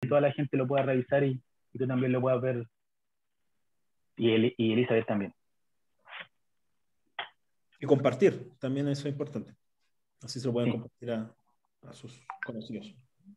toda la gente lo pueda revisar y tú también lo puedas ver, y Elizabeth también. Y compartir, también eso es importante. Así se lo pueden Sí. compartir a sus conocidos.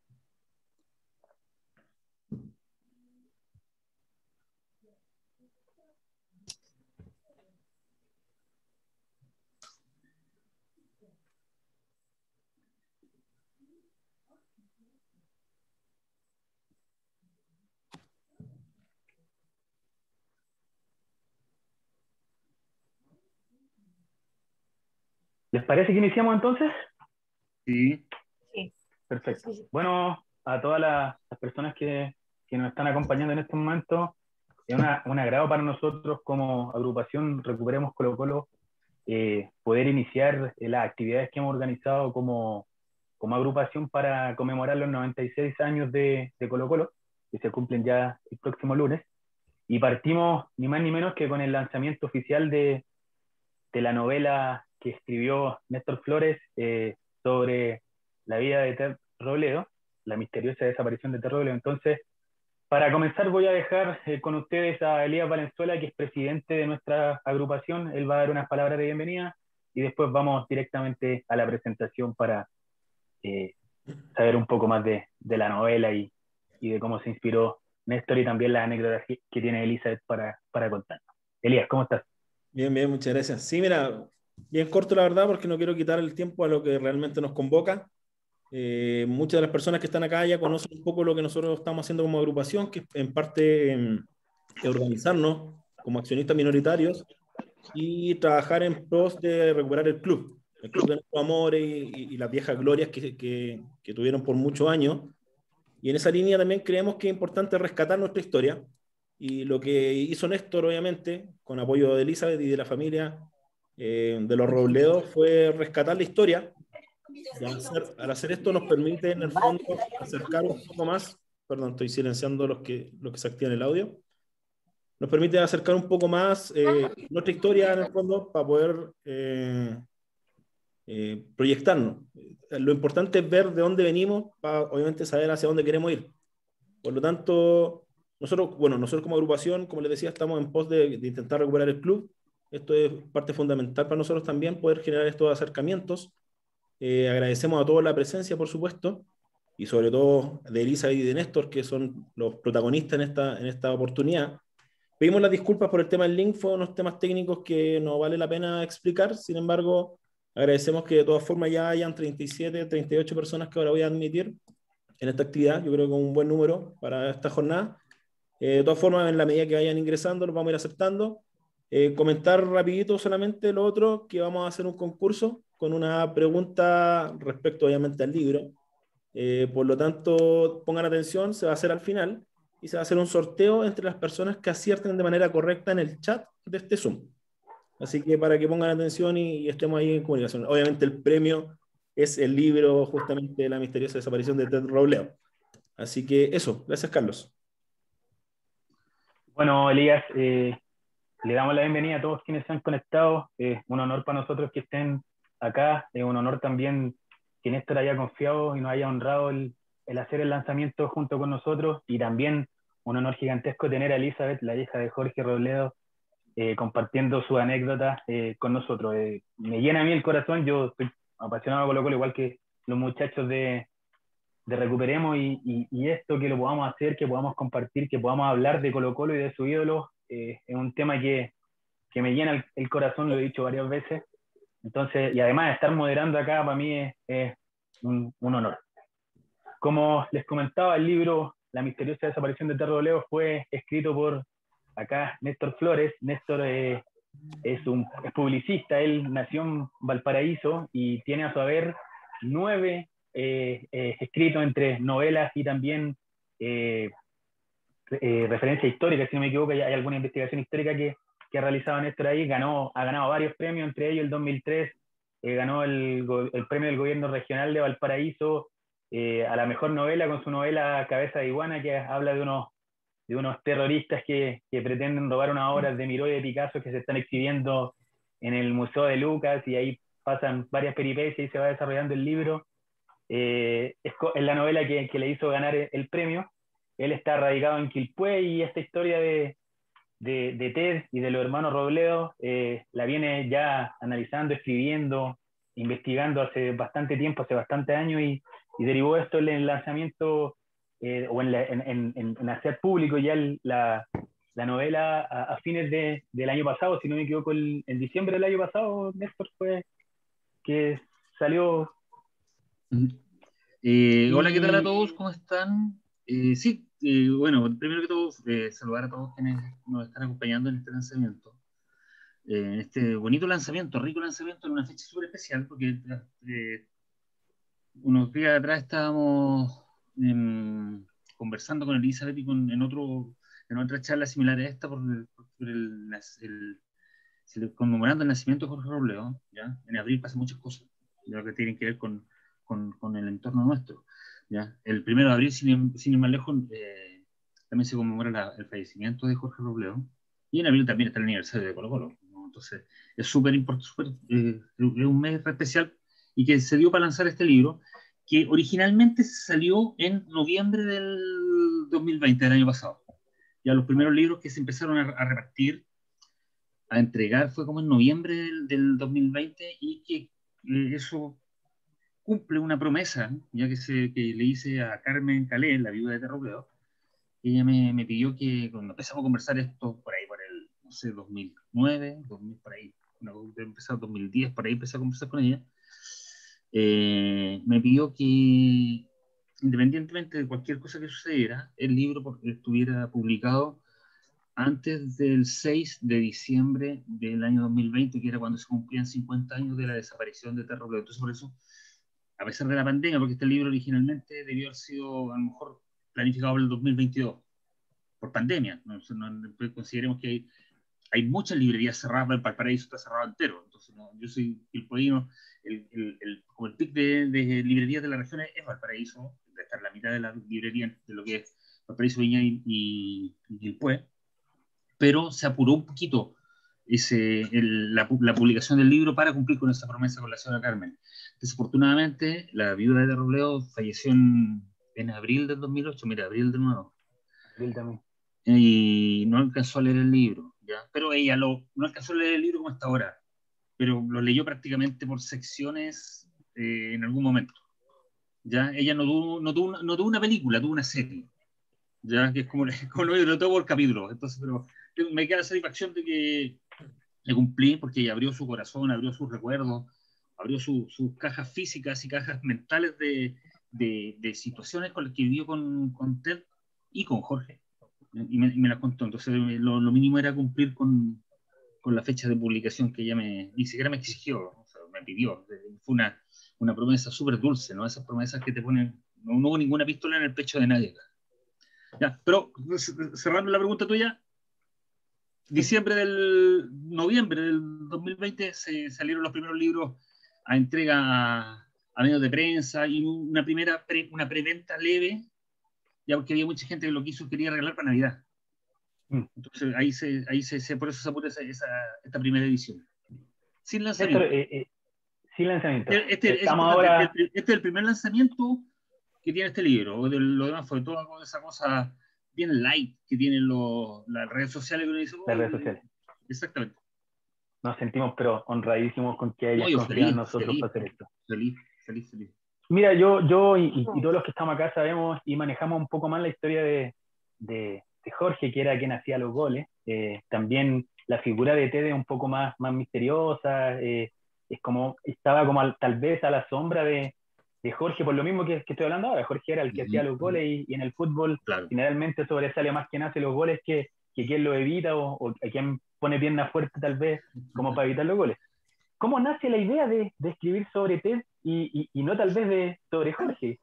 ¿Les parece que iniciamos entonces? Sí. Sí. Perfecto. Sí, sí. Bueno, a todas las personas que nos están acompañando en este momento, es un agrado para nosotros como agrupación Recuperemos Colo Colo poder iniciar las actividades que hemos organizado como agrupación para conmemorar los 96 años de Colo Colo, que se cumplen ya el próximo lunes. Y partimos ni más ni menos que con el lanzamiento oficial de la novela que escribió Néstor Flores sobre la vida de Ted Robledo, la misteriosa desaparición de Ted Robledo. Entonces, para comenzar voy a dejar con ustedes a Elías Valenzuela, que es presidente de nuestra agrupación. Él va a dar unas palabras de bienvenida y después vamos directamente a la presentación para saber un poco más de la novela y de cómo se inspiró Néstor y también las anécdotas que tiene Elizabeth para contarnos. Elías, ¿cómo estás? Bien, bien, muchas gracias. Sí, mira, bien corto la verdad, porque no quiero quitar el tiempo a lo que realmente nos convoca. Muchas de las personas que están acá ya conocen un poco lo que nosotros estamos haciendo como agrupación, que en parte organizarnos como accionistas minoritarios y trabajar en pros de recuperar el club de nuestros amores y las viejas glorias que tuvieron por muchos años. Y en esa línea también creemos que es importante rescatar nuestra historia. Y lo que hizo Néstor, obviamente, con apoyo de Elizabeth y de la familia de los Robledos, fue rescatar la historia. Y al hacer esto nos permite, en el fondo, acercar un poco más, perdón, estoy silenciando los que se activan el audio, nos permite acercar un poco más nuestra historia, en el fondo, para poder proyectarnos. Lo importante es ver de dónde venimos, para obviamente saber hacia dónde queremos ir. Por lo tanto, nosotros como agrupación, como les decía, estamos en pos de intentar recuperar el club. Esto es parte fundamental para nosotros también, poder generar estos acercamientos. Agradecemos a todos la presencia, por supuesto, y sobre todo de Elisa y de Néstor, que son los protagonistas en esta oportunidad. Pedimos las disculpas por el tema del link, fueron unos temas técnicos que no vale la pena explicar. Sin embargo, agradecemos que de todas formas ya hayan 37, 38 personas que ahora voy a admitir en esta actividad. Yo creo que es un buen número para esta jornada. De todas formas, en la medida que vayan ingresando, los vamos a ir aceptando. Comentar rapidito solamente lo otro, que vamos a hacer un concurso con una pregunta respecto obviamente al libro. Por lo tanto, pongan atención, se va a hacer al final y se va a hacer un sorteo entre las personas que acierten de manera correcta en el chat de este Zoom. Así que para que pongan atención y estemos ahí en comunicación. Obviamente el premio es el libro justamente de la misteriosa desaparición de Ted Robledo. Así que eso, gracias Carlos. Bueno, Elías, le damos la bienvenida a todos quienes se han conectado. Un honor para nosotros que estén acá. Es un honor también que Néstor haya confiado y nos haya honrado el hacer el lanzamiento junto con nosotros. Y también un honor gigantesco tener a Elizabeth, la hija de Jorge Robledo, compartiendo sus anécdotas con nosotros. Me llena a mí el corazón. Yo estoy apasionado con Colo Colo, igual que los muchachos de Recuperemos, y esto que lo podamos hacer, que podamos compartir, que podamos hablar de Colo Colo y de su ídolo, es un tema que me llena el corazón, lo he dicho varias veces. Entonces, y además estar moderando acá para mí es un honor. Como les comentaba, el libro La misteriosa desaparición de Ted Robledo fue escrito por acá Néstor Flores. Néstor es publicista, él nació en Valparaíso y tiene a su haber 9 escritos entre novelas y también referencia histórica, si no me equivoco. Hay alguna investigación histórica que ha realizado Néstor ahí. Ha ganado varios premios, entre ellos el 2003 ganó el premio del gobierno regional de Valparaíso a la mejor novela con su novela Cabeza de Iguana, que habla de unos terroristas que pretenden robar unas obras de Miró y de Picasso que se están exhibiendo en el Museo de Lucas, y ahí pasan varias peripecias y se va desarrollando el libro. Es la novela que le hizo ganar el premio. él está radicado en Quilpué y esta historia de Ted y de los hermanos Robledo la viene ya analizando, escribiendo, investigando hace bastante tiempo, hace bastante años, y derivó esto en el lanzamiento o en hacer público ya la novela a fines del año pasado, si no me equivoco, en diciembre del año pasado, Néstor, fue que salió. Hola, ¿qué tal a todos? ¿Cómo están? Sí, bueno, primero que todo, saludar a todos quienes nos están acompañando en este lanzamiento. En este bonito lanzamiento, rico lanzamiento, en una fecha súper especial, porque unos días atrás estábamos conversando con Elizabeth y en otra charla similar a esta conmemorando el nacimiento de Jorge Robledo, ¿ya? En abril pasan muchas cosas, ya, que tienen que ver con el entorno nuestro, ¿ya? El 1 de abril, sin ir más lejos, también se conmemora el fallecimiento de Jorge Robledo, y en abril también está el aniversario de Colo Colo, ¿no? Entonces es súper importante, es un mes especial, y que se dio para lanzar este libro, que originalmente salió en noviembre del 2020, del año pasado. Ya los primeros libros que se empezaron a repartir, a entregar, fue como en noviembre del 2020, y que eso cumple una promesa, ya que le hice a Carmen Calé, la viuda de Robledo. Ella me pidió que cuando empezamos a conversar esto, por ahí, por el, no sé, 2009, 2000, por ahí, empezó 2010, por ahí empecé a conversar con ella, me pidió que, independientemente de cualquier cosa que sucediera, el libro estuviera publicado antes del 6 de diciembre del año 2020, que era cuando se cumplían 50 años de la desaparición de Terra Robledo. Entonces, por eso, a pesar de la pandemia, porque este libro originalmente debió haber sido, a lo mejor, planificado para el 2022, por pandemia. Consideremos que hay muchas librerías cerradas, Valparaíso está cerrado entero. Entonces, yo soy quilpueño, como el pic de librerías de la región es Valparaíso, de estar la mitad de las librerías de lo que es Valparaíso, Viña y Quilpué, pero se apuró un poquito la publicación del libro para cumplir con esa promesa con la señora Carmen. Desafortunadamente, la viuda de Robledo falleció en abril del 2008, mira, abril de nuevo. Abril también. Y no alcanzó a leer el libro, ¿ya? Pero ella no alcanzó a leer el libro como hasta ahora, pero lo leyó prácticamente por secciones en algún momento, ¿ya? Ella no tuvo una película, tuvo una serie, ¿ya? Que es como lo tuvo por capítulo. Entonces, pero me queda la satisfacción de que le cumplí, porque ella abrió su corazón, abrió sus recuerdos, abrió sus cajas físicas y cajas mentales de situaciones con las que vivió con Ted y con Jorge, y me las contó. Entonces lo mínimo era cumplir con la fecha de publicación que ella ni siquiera me exigió, o sea, me pidió. Fue una promesa súper dulce, ¿no? Esas promesas que te ponen, no hubo ninguna pistola en el pecho de nadie. Ya, pero cerrando la pregunta tuya, noviembre del 2020 se salieron los primeros libros a entrega a medios de prensa, y una preventa leve, ya porque había mucha gente que lo quería regalar para Navidad. Entonces por eso se apura esta primera edición. Sin lanzamiento. Sin lanzamiento. Estamos ahora... Este es el primer lanzamiento que tiene este libro. Lo demás fue toda esa cosa bien light que tienen las redes sociales. Las redes sociales. Exactamente. Nos sentimos pero honradísimos con que hayas confiado en nosotros para hacer esto. Feliz. Mira, yo y todos los que estamos acá sabemos y manejamos un poco más la historia de Jorge, que era quien hacía los goles. También la figura de Ted es un poco más misteriosa, es como, estaba como tal vez a la sombra de Jorge, por lo mismo que estoy hablando ahora. Jorge era el que hacía los goles, y en el fútbol, claro, generalmente sobresale más quien hace los goles que quien lo evita, o a quien pone pierna fuerte tal vez como para evitar los goles. ¿Cómo nace la idea de escribir sobre Ted y no tal vez sobre Jorge?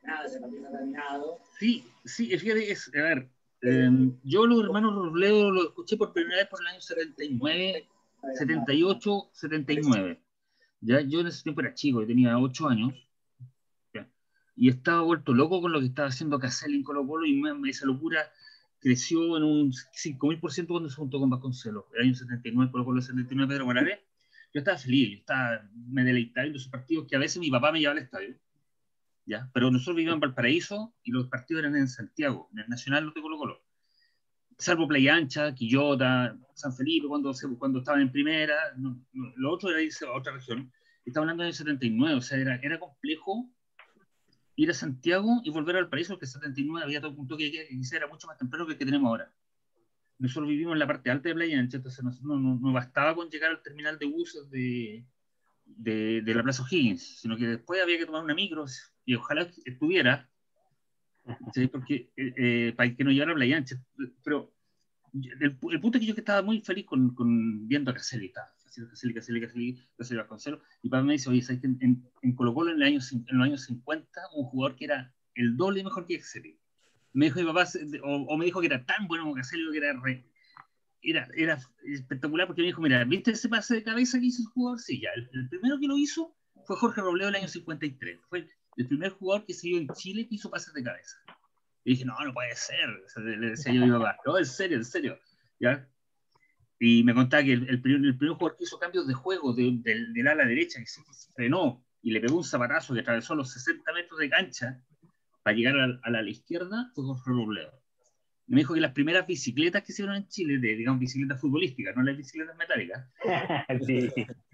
Sí, fíjate, a ver, yo los hermanos Robledo lo escuché por primera vez por el año 79, 78, 79. ¿Ya? Yo en ese tiempo era chico, yo tenía 8 años, ¿ya? Y estaba vuelto loco con lo que estaba haciendo Caselli en Colo Colo, y esa locura creció en un 5000% cuando se juntó con Vasconcelos. El año 79, Colo Colo 79, Pedro Morales. Yo estaba feliz, me deleitaba viendo esos partidos, que a veces mi papá me llevaba al estadio. ¿ya? Pero nosotros vivíamos en Valparaíso y los partidos eran en Santiago, en el Nacional los de Colo-Colo. Salvo Playa Ancha, Quillota, San Felipe, cuando estaban en primera, lo otro era irse a otra región. Estaba hablando del 79, o sea, era complejo ir a Santiago y volver al paraíso, porque el 79 había todo un toque que quizá era mucho más temprano que el que tenemos ahora. Nosotros vivimos en la parte alta de Playa Ancha, entonces no bastaba con llegar al terminal de buses de la Plaza O'Higgins, sino que después había que tomar una micro, y ojalá estuviera, ¿sí? Porque para que no llegara a Playa Ancha. Pero el punto es que yo estaba muy feliz con viendo a Caselli, Caselli Vasconcelos, y papá me dice, oye, ¿sabes que en Colo-Colo en los años 50 un jugador que era el doble mejor que Caselli? Me dijo mi papá, o me dijo que era tan bueno como Caselli, que era espectacular, porque me dijo, mira, ¿viste ese pase de cabeza que hizo el jugador? Sí, ya, el primero que lo hizo fue Jorge Robledo en el año 53, fue el primer jugador que se dio en Chile que hizo pases de cabeza. Y dije, no puede ser, le decía yo a mi papá, no, en serio, ¿ya? Y me contaba que el primer jugador que hizo cambios de juego del ala derecha, que se frenó y le pegó un zapatazo que atravesó los 60 metros de cancha para llegar a la izquierda, fue Jorge Robledo. Me dijo que las primeras bicicletas que hicieron en Chile, digamos, bicicletas futbolísticas, no las bicicletas metálicas, Sí.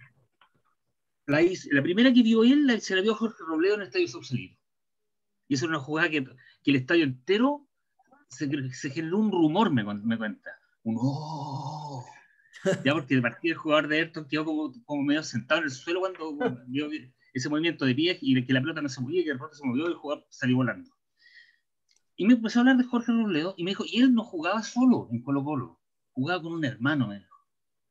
la primera que vio él se la vio Jorge Robledo en el Estadio Sausalito. Y esa era una jugada que el estadio entero se generó un rumor, me cuenta. ¡Oh! Ya, porque de partida el jugador de Ayrton quedó como medio sentado en el suelo cuando vio ese movimiento de pies y que la pelota no se movía, que el rostro se movió y el jugador salió volando. Y me empezó a hablar de Jorge Robledo y me dijo, y él no jugaba solo en Colo-Colo, jugaba con un hermano, me dijo.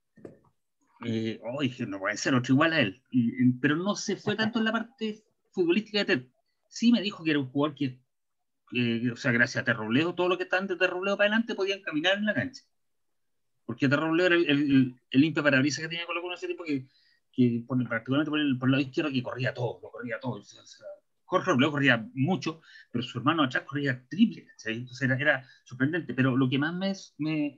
Dije, no puede ser otro igual a él. Pero no se fue tanto en la parte futbolística de Ted. Sí me dijo que era un jugador que o sea, gracias a Terrobledo, todo lo que estaban de Terrobledo para adelante podían caminar en la cancha. Porque Terrobledo era el limpia parabrisas que tenía Colo-Colo en ese tiempo, particularmente por el lado izquierdo, que corría todo. O sea, Jorge Robledo corría mucho, pero su hermano atrás corría triple, ¿sí? Entonces era sorprendente. Pero lo que más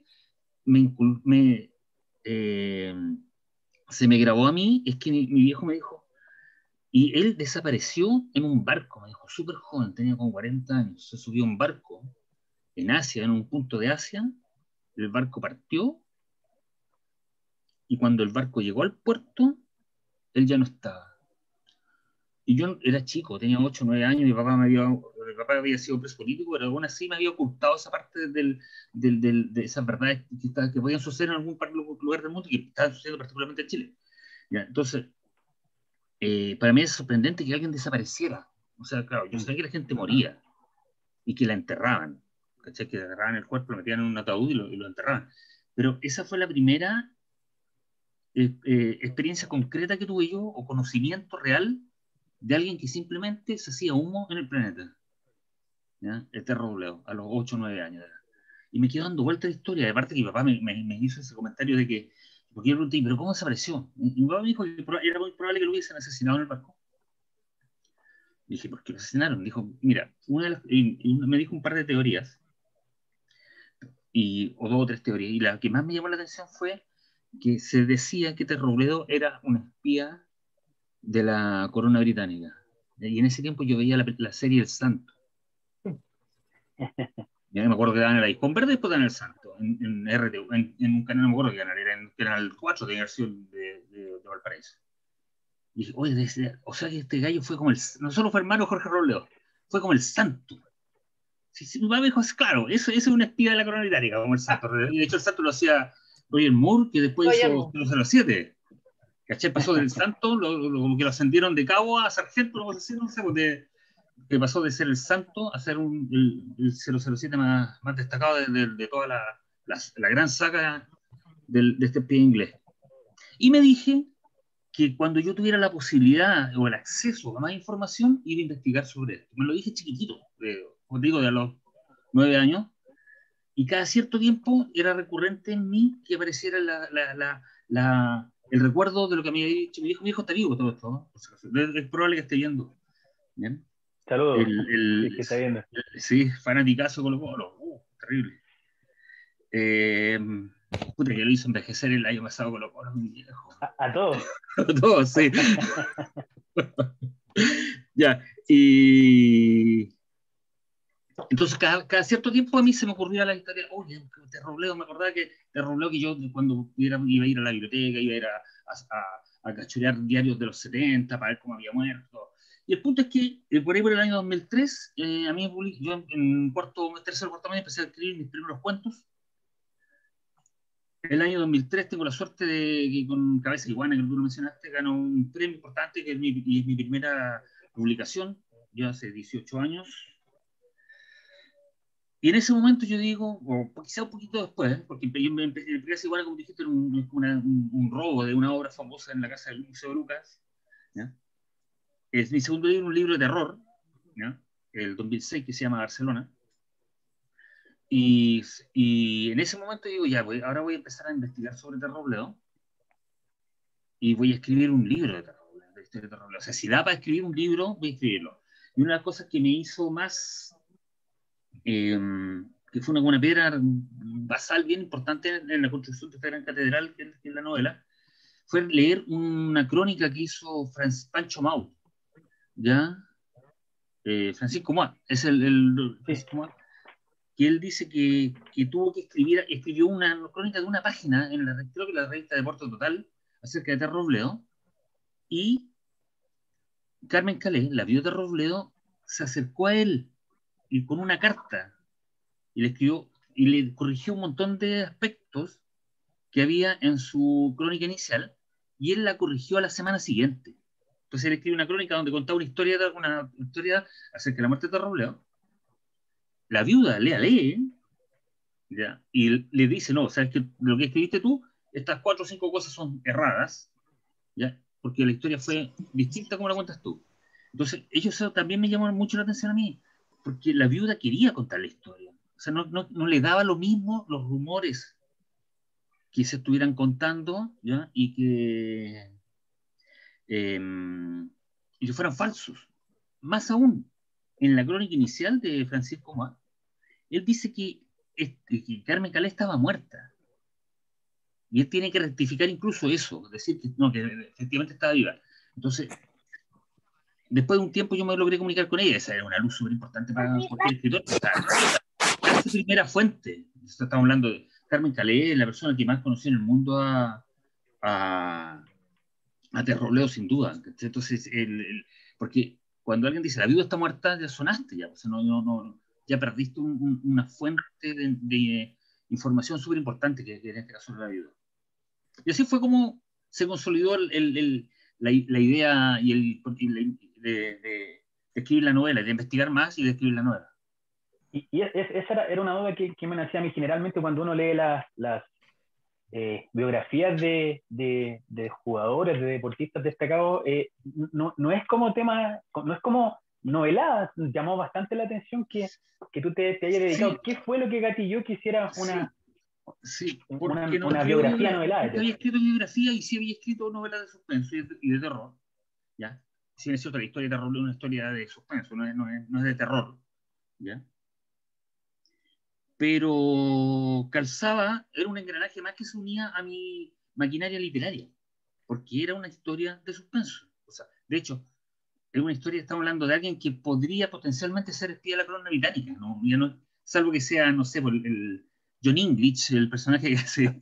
se me grabó a mí es que mi viejo me dijo, y él desapareció en un barco, me dijo, súper joven, tenía como 40 años, se subió a un barco en Asia, en un punto de Asia, el barco partió, y cuando el barco llegó al puerto, él ya no estaba. Y yo era chico, tenía 8 o 9 años, mi papá había sido preso político, pero aún así me había ocultado esa parte de esas verdades que podían suceder en algún lugar del mundo y que estaban sucediendo particularmente en Chile. ¿Ya? Entonces, para mí es sorprendente que alguien desapareciera. O sea, claro, yo sabía que la gente moría y que la enterraban, ¿cachai? Que agarraban el cuerpo, lo metían en un ataúd y lo enterraban. Pero esa fue la primera experiencia concreta que tuve yo, o conocimiento real de alguien que simplemente se hacía humo en el planeta. ¿Ya? Este Robledo, a los 8 o 9 años. Y me quedo dando vuelta de historia. Aparte que mi papá me hizo ese comentario de que, porque yo pregunté, ¿pero cómo desapareció? Y mi papá me dijo que era muy probable que lo hubiesen asesinado en el barco. Dije, ¿por qué lo asesinaron? Dijo, mira, me dijo un par de teorías, o 2 o 3 teorías, y la que más me llamó la atención fue que se decía que Robledo era un espía de la corona británica. Y en ese tiempo yo veía la serie El Santo. Ya me acuerdo que daban el iPhone verde y después daban El Santo, en RTU, en un canal, no me acuerdo que era en Canal 4 de versión de Valparaíso. Y dije, oye, o sea que este gallo fue como no solo fue hermano Jorge Robledo, fue como el santo. Si mi papá me dijo, claro, eso es una espía de la corona británica, como el santo. Y de hecho el santo lo hacía Roger Moore, que después hizo 007. ¿Cachai? Pasó del santo, como que lo ascendieron de cabo a sargento, no sé, que pasó de ser el santo a ser el 007 más destacado de toda la gran saga de este espía inglés. Y me dije que cuando yo tuviera la posibilidad o el acceso a más información, iba a investigar sobre esto. Me lo dije chiquitito, como digo, de a los 9 años, y cada cierto tiempo era recurrente en mí que apareciera el recuerdo de lo que me había dicho. Mi hijo está vivo todo esto, ¿no? Es probable que esté viendo. ¿Bien? Saludos, sí, que está viendo. Sí, fanaticazo con los bolos. Terrible. Puta, que lo hizo envejecer el año pasado con los bolos, mi viejo. ¿A todos? A todos, sí. Ya. Y entonces cada cierto tiempo a mí se me ocurría la historia, oye, Terrobleo, me acordaba que Terrobleo, que yo cuando iba a ir a la biblioteca, iba a ir a cachurear diarios de los 70 para ver cómo había muerto. Y el punto es que por ahí por el año 2003, a mí yo en tercer o cuarto medio empecé a escribir mis primeros cuentos. El año 2003 tengo la suerte de que con Cabeza de Iguana, que tú lo mencionaste, gano un premio importante, que es mi primera publicación, ya hace 18 años. Y en ese momento yo digo, o quizá un poquito después, porque yo me empecé igual, como dijiste, un robo de una obra famosa en la casa del Museo de Lucas. ¿Ya? Es mi segundo libro, un libro de terror, ¿ya? El 2006, que se llama Barcelona. Y en ese momento digo, ya, ahora voy a empezar a investigar sobre Terrobleo y voy a escribir un libro de Terrobleo, de historia de Terrobleo. O sea, si da para escribir un libro, voy a escribirlo. Y una de las cosas que me hizo más... que fue una piedra basal bien importante en la construcción de esta gran catedral que es la novela, fue leer una crónica que hizo Pancho Maut, ¿ya? Francisco Moa, es Francisco Moa, que él dice que tuvo que escribió una crónica de una página en creo que la revista Deporte Total, acerca de Terrobleo, y Carmen Calé, la viuda de Terrobleo, se acercó a él y con una carta y le escribió y le corrigió un montón de aspectos que había en su crónica inicial, y él la corrigió a la semana siguiente. Entonces él escribe una crónica donde contaba una historia acerca de la muerte de Terrobleo. La viuda lee, ¿ya? Y le dice, no, sabes que lo que escribiste tú, estas 4 o 5 cosas son erradas, ¿ya? Porque la historia fue distinta como la cuentas tú. Entonces, eso también me llamó mucho la atención a mí, porque la viuda quería contar la historia. O sea, no le daba lo mismo los rumores que se estuvieran contando, ¿ya? Y que fueran falsos. Más aún, en la crónica inicial de Francisco Moa, él dice que Carmen Calé estaba muerta. Y él tiene que rectificar incluso eso, decir que no, que efectivamente estaba viva. Entonces, después de un tiempo yo me logré comunicar con ella. Esa era una luz súper importante para cualquier escritor. Era su primera fuente. Estamos hablando de Carmen Calé, la persona que más conoció en el mundo a Terrobleo, sin duda. Entonces, porque cuando alguien dice la viuda está muerta, ya sonaste, ya, o sea, ya perdiste una fuente de información súper importante, que en este caso era la viuda. Y así fue como se consolidó la idea de escribir la novela, de investigar más y de escribir la novela. Y esa era una duda que me nacía a mí generalmente cuando uno lee las biografías de jugadores, de deportistas destacados. No es como tema, no es como novelada. Llamó bastante la atención que tú te hayas dedicado. Sí. ¿Qué fue lo que gatilló que hicieras una biografía novelada? Había escrito biografía y sí había escrito novelas de suspenso y de terror, ¿ya? Sí, es cierto, la historia de terror es una historia de suspenso, no es de terror, ¿ya? Pero calzaba, era un engranaje más que se unía a mi maquinaria literaria, porque era una historia de suspenso. O sea, de hecho, era una historia, estamos hablando de alguien que podría potencialmente ser espía de la corona británica, ¿no? Ya no, salvo que sea, no sé, el John English, el personaje que hace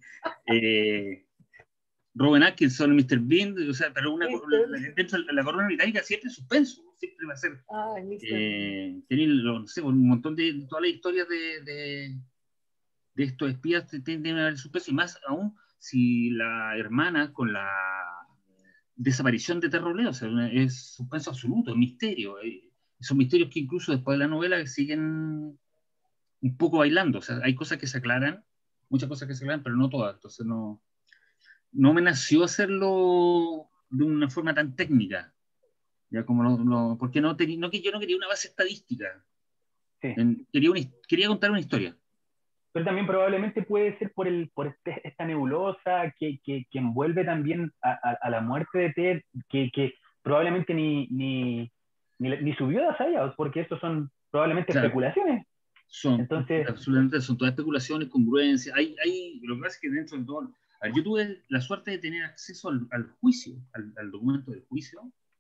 Rowan Atkinson, Mr. Bean, o sea, pero dentro de la corona británica siempre es suspenso, siempre va a ser tener, no sé, un montón de todas las historias de estos espías tienden a haber suspenso, y más aún si la hermana con la desaparición de Terrobleo, o sea, es suspenso absoluto, es misterio. Son misterios que incluso después de la novela siguen un poco bailando. O sea, hay cosas que se aclaran, muchas cosas que se aclaran, pero no todas. Entonces no me nació hacerlo de una forma tan técnica. Ya como porque yo no quería una base estadística. Sí. Quería contar una historia. Pero también probablemente puede ser por esta nebulosa que envuelve también a la muerte de Ted, que probablemente ni su viuda sabía, porque estos son probablemente especulaciones. Entonces, absolutamente, son todas especulaciones, congruencias. Lo que pasa es que dentro de todo, yo tuve la suerte de tener acceso al juicio, al documento del juicio,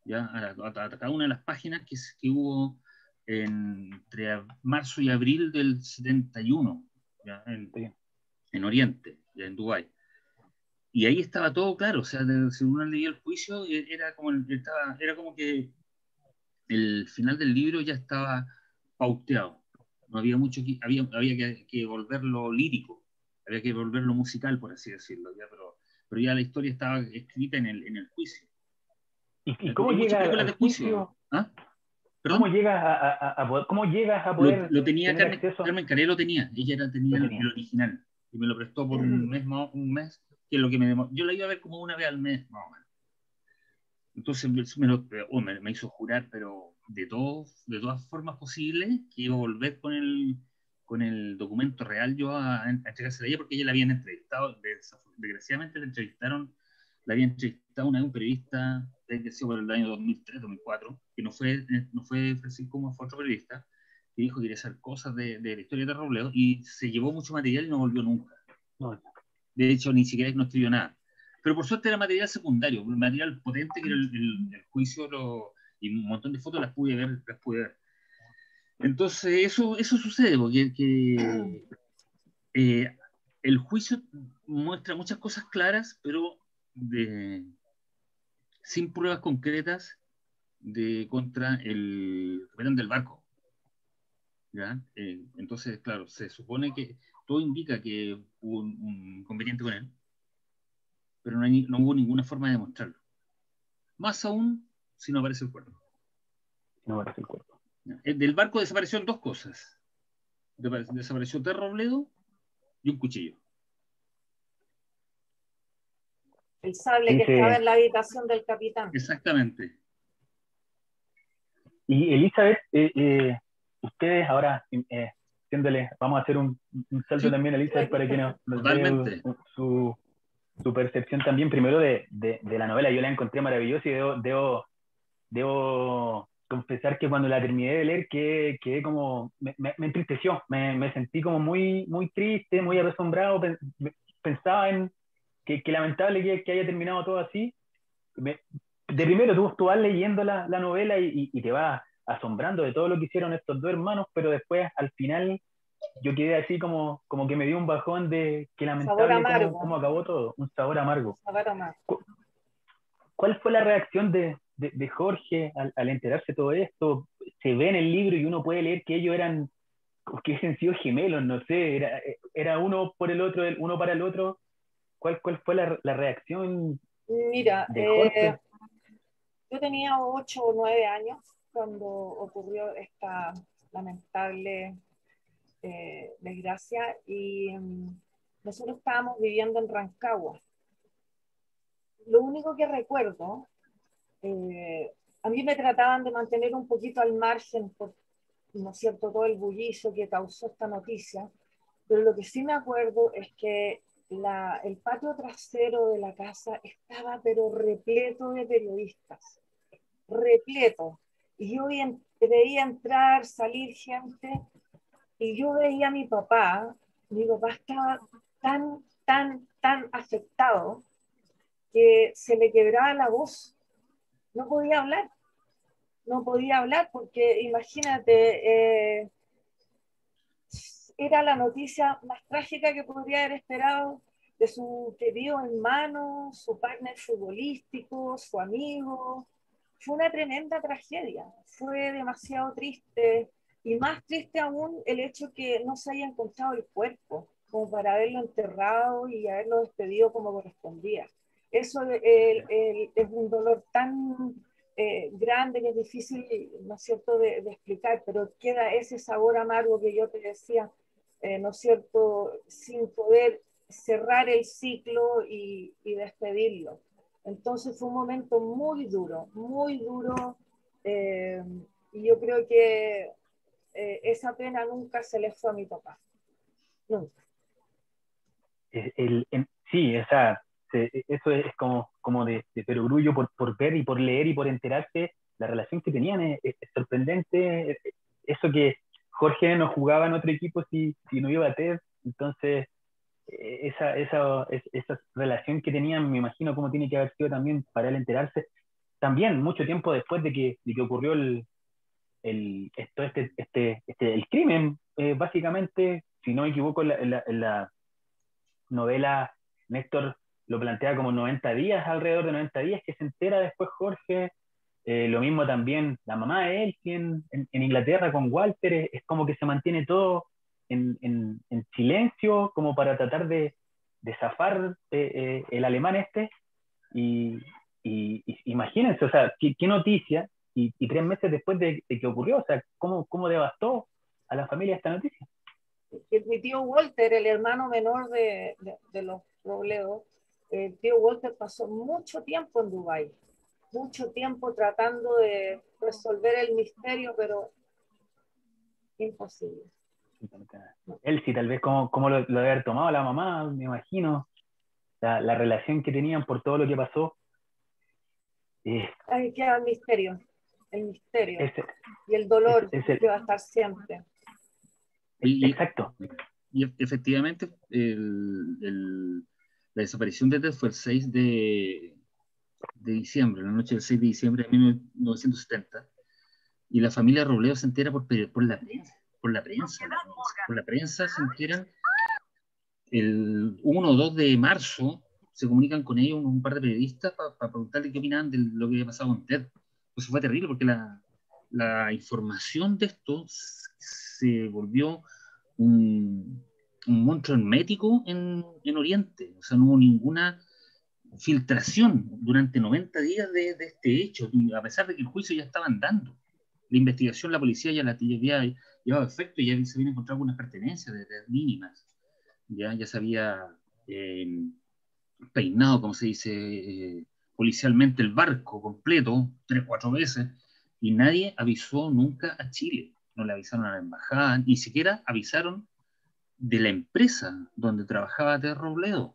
¿ya? A cada una de las páginas que hubo entre marzo y abril del 71, ¿ya? En Oriente, ya en Dubái. Y ahí estaba todo claro, o sea, si uno leía el juicio, era como que el final del libro ya estaba pauteado. No había mucho había que volverlo lírico, había que volverlo musical, por así decirlo, ¿ya? Pero ya la historia estaba escrita en el juicio. ¿Y cómo Hay muchas llegas películas al de juicio. juicio? ¿Ah? ¿Cómo ¿Perdón? llegas cómo llegas a poder Lo tenía tener acceso? Carmen Caré, lo tenía. Tenía Lo el tenía. original. Y me lo prestó por un mes, que es lo que me demoró. Yo la iba a ver como una vez al mes, más o menos. Entonces me hizo jurar, pero de todas formas posibles, que iba a volver con el documento real yo a entregársela a ella, porque ella la habían entrevistado. Desgraciadamente la habían entrevistado un periodista, que sido por el año 2003, 2004, que no fue Francisco Como, fue otro periodista, que dijo que quería hacer cosas de la historia de Robledo, y se llevó mucho material y no volvió nunca. No. De hecho, ni siquiera no escribió nada. Pero por suerte era material secundario, material potente, que era el juicio, y un montón de fotos las pude ver. Entonces, eso sucede, porque el juicio muestra muchas cosas claras, pero sin pruebas concretas contra el capitán del barco. ¿Ya? Entonces, claro, se supone que todo indica que hubo un inconveniente con él, pero no hubo ninguna forma de demostrarlo. Más aún si no aparece el cuerpo. No aparece el cuerpo. Del barco desaparecieron dos cosas. Desapareció Ter Robledo y un cuchillo. El sable que estaba en la habitación del capitán. Exactamente. Y Elizabeth, ustedes ahora, vamos a hacer un salto también a Elizabeth para que nos dé su percepción también, primero de la novela. Yo la encontré maravillosa y debo confesar que cuando la terminé de leer quedé como, me entristeció, me sentí como muy, muy triste, muy asombrado, pensaba en que lamentable que haya terminado todo así. De primero tú vas leyendo la novela y te vas asombrando de todo lo que hicieron estos dos hermanos, pero después al final yo quedé así como que me dio un bajón de que lamentable cómo acabó todo, un sabor amargo. ¿Cuál fue la reacción de Jorge al enterarse de todo esto? Se ve en el libro y uno puede leer que ellos que hubiesen sido gemelos, no sé, era uno por el otro, uno para el otro. ¿Cuál fue la reacción de Jorge? Yo tenía 8 o 9 años cuando ocurrió esta lamentable desgracia, y nosotros estábamos viviendo en Rancagua. Lo único que recuerdo, a mí me trataban de mantener un poquito al margen por, ¿no es cierto?, todo el bullicio que causó esta noticia, pero lo que sí me acuerdo es que el patio trasero de la casa estaba pero repleto de periodistas, repleto. Y yo veía entrar, salir gente, y yo veía a mi papá estaba tan afectado que se le quebraba la voz, no podía hablar porque imagínate, era la noticia más trágica que podría haber esperado de su querido hermano, su partner futbolístico, su amigo. Fue una tremenda tragedia, fue demasiado triste, y más triste aún el hecho que no se haya encontrado el cuerpo como para haberlo enterrado y haberlo despedido como correspondía. Eso es un dolor tan grande que es difícil, ¿no es cierto?, de explicar, pero queda ese sabor amargo que yo te decía, ¿no es cierto?, sin poder cerrar el ciclo y despedirlo. Entonces fue un momento muy duro, y yo creo que esa pena nunca se le fue a mi papá, nunca. Sí, eso es como de perogrullo por ver y por leer y por enterarse. La relación que tenían es sorprendente. Eso que Jorge no jugaba en otro equipo si no iba a TED, entonces esa relación que tenían, me imagino cómo tiene que haber sido también para él enterarse. también mucho tiempo después de que ocurrió el crimen, básicamente, si no me equivoco, en la novela Néstor lo plantea como 90 días, alrededor de 90 días, que se entera después Jorge. Lo mismo también la mamá de él, en Inglaterra con Walter, es como que se mantiene todo en silencio, como para tratar de zafar el alemán este. Y, imagínense, o sea, qué noticia, y 3 meses después de que ocurrió, o sea, cómo devastó a la familia esta noticia. Mi tío Walter, el hermano menor de los Robledo, el tío Walter pasó mucho tiempo en Dubái, mucho tiempo tratando de resolver el misterio, pero imposible. Él sí, tal vez cómo lo debe haber tomado la mamá, me imagino, la relación que tenían por todo lo que pasó. Ahí queda el misterio Ese, y el dolor ese, que va a estar siempre. Exacto. Y efectivamente, la desaparición de Ted fue el 6 de diciembre, la noche del 6 de diciembre de 1970, y la familia Robledo se entera por la prensa, por la prensa se enteran el 1 o 2 de marzo, se comunican con ellos un par de periodistas para preguntarle qué opinaban de lo que había pasado con Ted. Pues fue terrible porque la información de esto se volvió un monstruo hermético en Oriente. O sea, no hubo ninguna filtración durante 90 días de este hecho, a pesar de que el juicio ya estaba andando. La investigación, la policía ya la había llevado a efecto y ya se habían encontrado algunas pertenencias de mínimas. Ya se había peinado, como se dice, policialmente el barco completo, 3 o 4 veces, y nadie avisó nunca a Chile. No le avisaron a la embajada, ni siquiera avisaron de la empresa donde trabajaba Ted Robledo.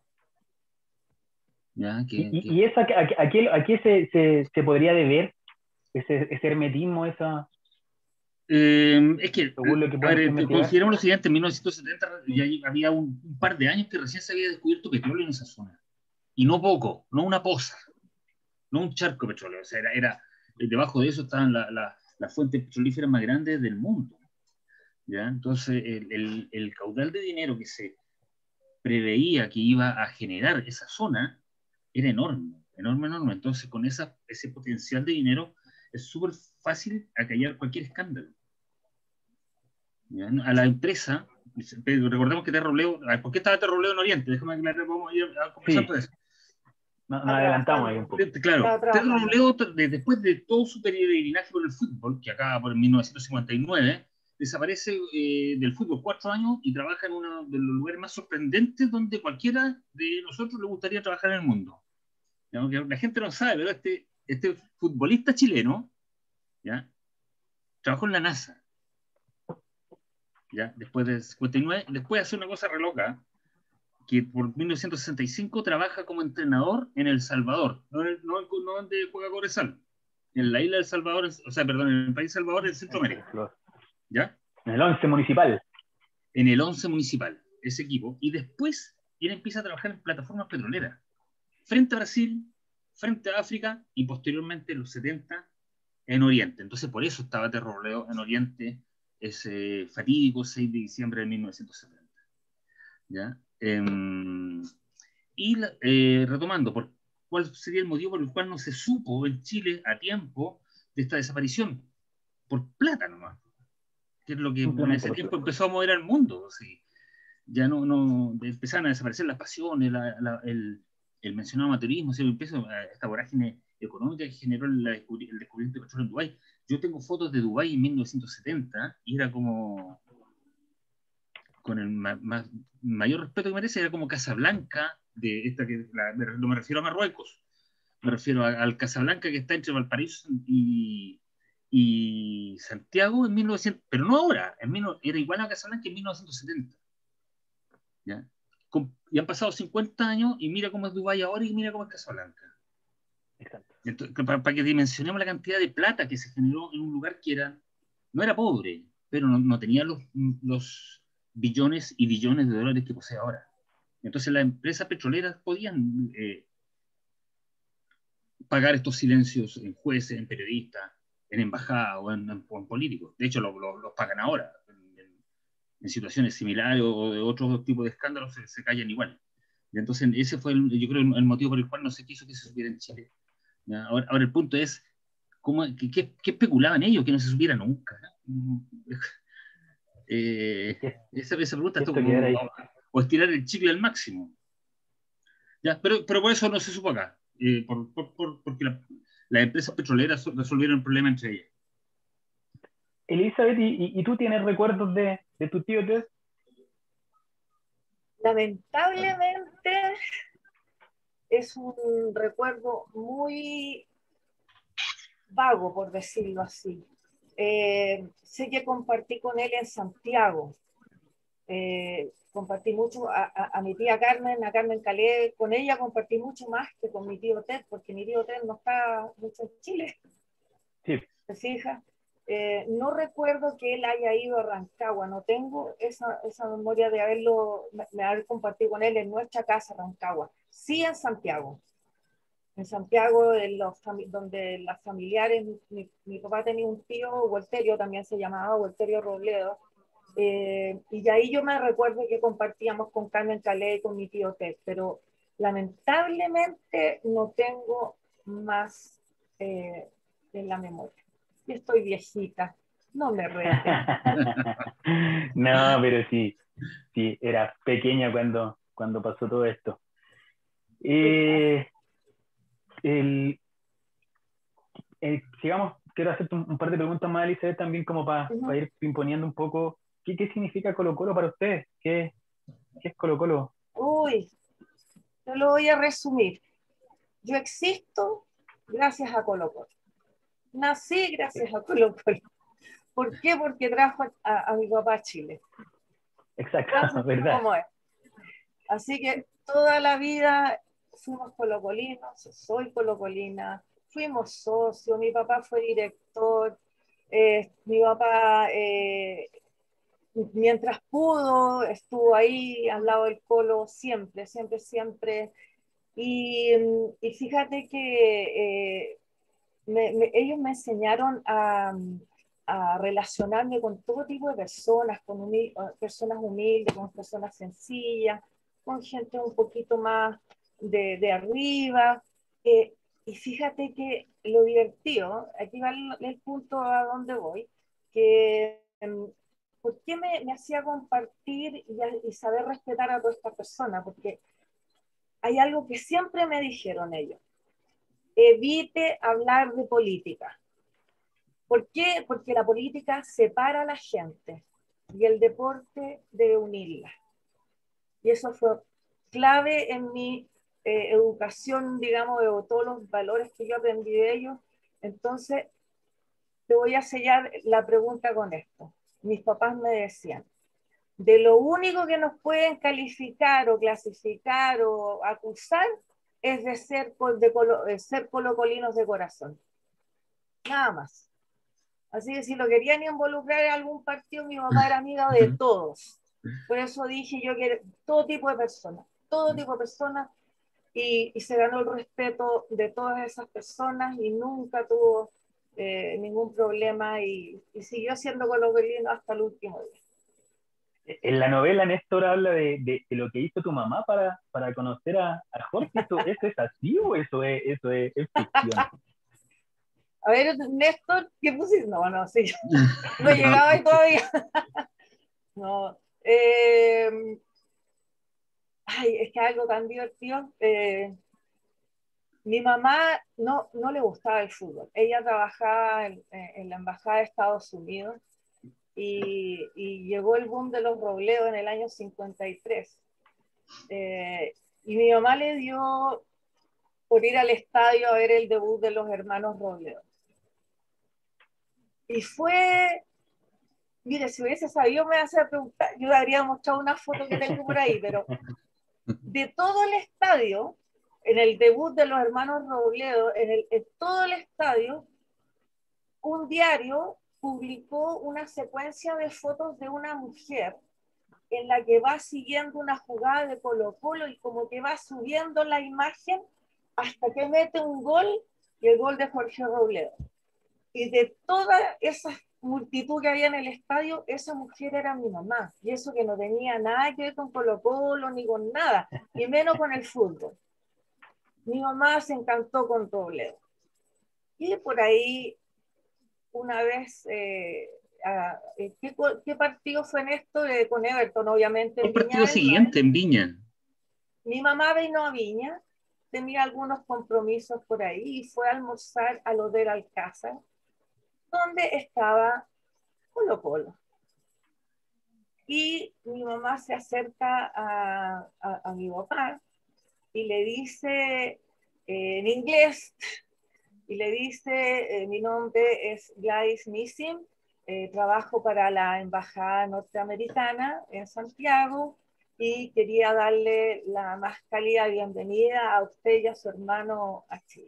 ¿Ya? ¿Y eso a qué se podría deber? Ese hermetismo, esa... Es que, según lo que a pueden ver, investigar. consideremos lo siguiente: en 1970 ya había un par de años que recién se había descubierto petróleo en esa zona. Y no poco, no una poza, no un charco de petróleo. O sea, debajo de eso estaban las fuentes petrolíferas más grandes del mundo. ¿Ya? Entonces, el caudal de dinero que se preveía que iba a generar esa zona era enorme, enorme, enorme. Entonces, con ese potencial de dinero, es súper fácil acallar cualquier escándalo. ¿Ya? A la empresa, recordemos que Ted Robledo, ¿por qué estaba Ted Robledo en Oriente? Déjame aclarar, vamos a ir a conversar por eso. Nos adelantamos ahí un poco. Claro, Ted Robledo, después de todo su peregrinaje por el fútbol, que acaba por 1959, desaparece del fútbol 4 años y trabaja en uno de los lugares más sorprendentes donde cualquiera de nosotros le gustaría trabajar en el mundo. ¿Ya? Que la gente no sabe, pero este futbolista chileno, ¿ya?, trabajó en la NASA. ¿Ya? Después de 59, después hace una cosa re loca, que por 1965 trabaja como entrenador en El Salvador, no donde juega Cobresal, en la isla del Salvador, o sea, perdón, en el país Salvador, en Centroamérica. ¿Ya? En el 11 municipal. En el 11 municipal, ese equipo. Y después él empieza a trabajar en plataformas petroleras, frente a Brasil, frente a África y posteriormente en los 70 en Oriente. Entonces por eso estaba Ted Robledo en Oriente ese fatídico 6 de diciembre de 1970. ¿Ya? Retomando, ¿cuál sería el motivo por el cual no se supo en Chile a tiempo de esta desaparición? Por plata nomás, que es lo que en ese tiempo empezó a mover al mundo. ¿Sí? Ya no empezaron a desaparecer las pasiones, el mencionado amateurismo, ¿sí? Empezó esta vorágine económica que generó el descubrimiento de petróleo en Dubái. Yo tengo fotos de Dubái en 1970 y era como, con el mayor respeto que merece, era como Casablanca, no me refiero a Marruecos, me refiero al Casablanca que está entre Valparaíso y Santiago en 1900, pero no ahora, era igual a Casablanca en 1970. ¿Ya? Y han pasado 50 años y mira cómo es Dubái ahora y mira cómo es Casablanca. Exacto. Entonces, para que dimensionemos la cantidad de plata que se generó en un lugar que no era pobre, pero no tenía los billones y billones de dólares que posee ahora. Entonces las empresas petroleras podían pagar estos silencios en jueces, en periodistas, en embajadas o en políticos. De hecho, los pagan ahora. En situaciones similares o de otro tipo de escándalos se callan igual. Y entonces, ese fue, yo creo, el motivo por el cual no se quiso que se supiera en Chile. Ahora el punto es, ¿qué especulaban ellos que no se supiera nunca? Esa pregunta es como, o estirar el chicle al máximo. ¿Ya? Pero por eso no se supo acá, porque las empresas petroleras resolvieron el problema entre ellas. Elizabeth, ¿y tú tienes recuerdos de tu tío Ted? Lamentablemente es un recuerdo muy vago, por decirlo así. Sé que compartí con él en Santiago. Compartí mucho a mi tía Carmen, a Carmen Calé. Con ella compartí mucho más que con mi tío Ted, porque mi tío Ted no está mucho en Chile. Sí. ¿Te fijas? No recuerdo que él haya ido a Rancagua, no tengo esa memoria de haber compartido con él en nuestra casa, Rancagua. Sí en Santiago. En Santiago, donde las familiares, mi papá tenía un tío, Walterio también se llamaba, Walterio Robledo, y de ahí yo me recuerdo que compartíamos con Carmen Calé y con mi tío Ted, pero lamentablemente no tengo más en la memoria. Yo estoy viejita, no me reten. No, pero sí, era pequeña cuando pasó todo esto. Sigamos, quiero hacerte un par de preguntas más, Elizabeth, también como para ir imponiendo un poco, ¿qué significa Colo Colo para ustedes? ¿Qué es Colo Colo? Uy, te lo voy a resumir. Yo existo gracias a Colo Colo. Nací gracias a Colo Colo. ¿Por qué? Porque trajo a mi papá a Chile. Exacto, ¿verdad? ¿Cómo es? Así que toda la vida fuimos colocolinos, soy colocolina, fuimos socios, mi papá fue director, mi papá mientras pudo estuvo ahí al lado del Colo siempre, siempre, siempre. Y fíjate que ellos me enseñaron a relacionarme con todo tipo de personas, con personas humildes, con personas sencillas, con gente un poquito más de arriba. Y fíjate que lo divertido, aquí va el punto a donde voy, que ¿por qué me hacía compartir y saber respetar a toda esta persona? Porque hay algo que siempre me dijeron ellos: evite hablar de política. ¿Por qué? Porque la política separa a la gente y el deporte debe unirla. Y eso fue clave en mi educación, digamos, de todos los valores que yo aprendí de ellos. Entonces, te voy a sellar la pregunta con esto. Mis papás me decían, de lo único que nos pueden calificar o clasificar o acusar es de ser colocolinos de corazón. Nada más. Así que si lo querían involucrar en algún partido, mi papá era amiga de todos. Por eso dije yo que todo tipo de personas, y se ganó el respeto de todas esas personas y nunca tuvo ningún problema y siguió siendo colocolino hasta el último día. En la novela Néstor habla de lo que hizo tu mamá para conocer a Jorge. ¿Eso es así o eso es ficción? A ver, Néstor, ¿qué pusiste? No, sí. No llegaba ahí todavía. No. Ay, es que algo tan divertido. Mi mamá no le gustaba el fútbol. Ella trabajaba en la Embajada de Estados Unidos y llegó el boom de los Robledo en el año 53. Y mi mamá le dio por ir al estadio a ver el debut de los hermanos Robledo. Y fue, mire, si hubiese sabido me hace preguntar, yo le habría mostrado una foto que tengo por ahí, pero de todo el estadio, en el debut de los hermanos Robledo, en todo el estadio, un diario publicó una secuencia de fotos de una mujer en la que va siguiendo una jugada de Colo Colo y como que va subiendo la imagen hasta que mete un gol y el gol de Jorge Robledo. Y de toda esa multitud que había en el estadio, esa mujer era mi mamá, y eso que no tenía nada que ver con Colo-Colo ni con nada, ni menos con el fútbol. Mi mamá se encantó con Robledo. Y por ahí, una vez, ¿qué partido fue en esto? Con Everton, obviamente. El partido siguiente en Viña. Mi mamá vino a Viña, tenía algunos compromisos por ahí y fue a almorzar al Hotel Alcázar, donde estaba Colo-Colo. Y mi mamá se acerca a mi papá y le dice en inglés, y le dice, mi nombre es Gladys Nissim, trabajo para la Embajada Norteamericana en Santiago y quería darle la más cálida bienvenida a usted y a su hermano a Chile.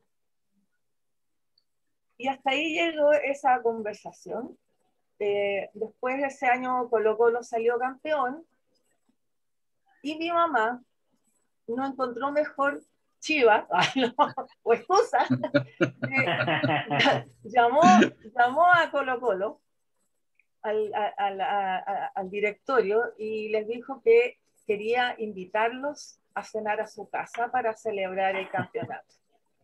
Y hasta ahí llegó esa conversación. Después de ese año Colo-Colo salió campeón y mi mamá no encontró mejor chiva o excusa. Llamó a Colo-Colo al directorio y les dijo que quería invitarlos a cenar a su casa para celebrar el campeonato.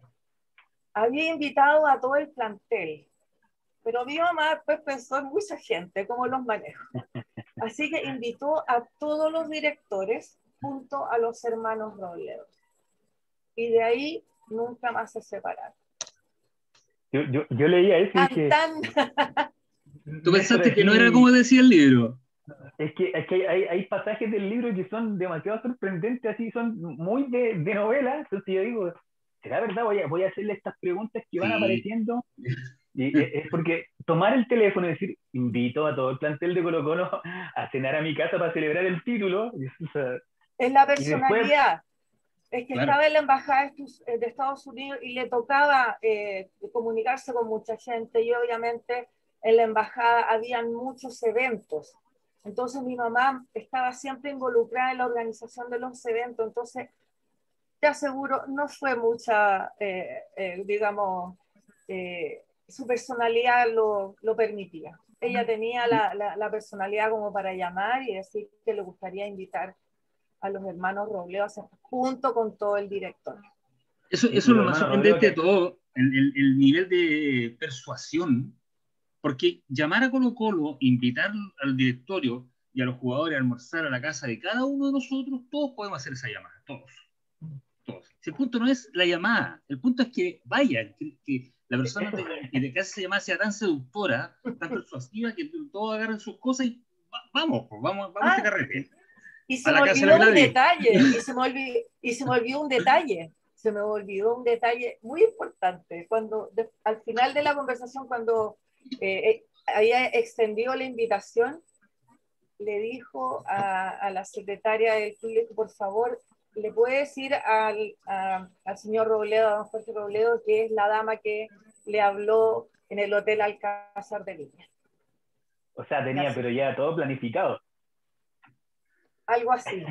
Había invitado a todo el plantel, pero mi mamá después pensó en mucha gente, cómo los manejo. Así que invitó a todos los directores junto a los hermanos Robledo. Y de ahí nunca más se separaron. Yo leía eso y dije... ¿Tú pensaste que no era como decía el libro? Es que hay pasajes del libro que son demasiado sorprendentes, así son muy de novela. Entonces yo digo, ¿será verdad? Voy a hacerle estas preguntas que van apareciendo. Y es porque tomar el teléfono y decir, invito a todo el plantel de Colo-Colo a cenar a mi casa para celebrar el título. O sea, es la personalidad. Después, es que claro, estaba en la embajada de Estados Unidos y le tocaba comunicarse con mucha gente y obviamente en la embajada habían muchos eventos. Entonces mi mamá estaba siempre involucrada en la organización de los eventos. Entonces, te aseguro, no fue mucha, digamos, su personalidad lo permitía. Ella tenía la personalidad como para llamar y decir que le gustaría invitar a los hermanos Robledo junto con todo el directorio. Eso es lo más sorprendente de todo, el nivel de persuasión, porque llamar a Colo-Colo, invitar al directorio y a los jugadores a almorzar a la casa de cada uno de nosotros, todos podemos hacer esa llamada, todos. Si el punto no es la llamada, el punto es que vayan, que la persona que hace esa llamada sea tan seductora, tan persuasiva, que todos agarren sus cosas y vamos a este carrete. Y se me olvidó un detalle, y se me olvidó un detalle muy importante. Cuando al final de la conversación, cuando había extendido la invitación, le dijo a la secretaria del club, por favor, le puede decir al señor Robledo, a don Jorge Robledo, que es la dama que le habló en el Hotel Alcázar de Viña. O sea, tenía, pero ya todo planificado. Algo así.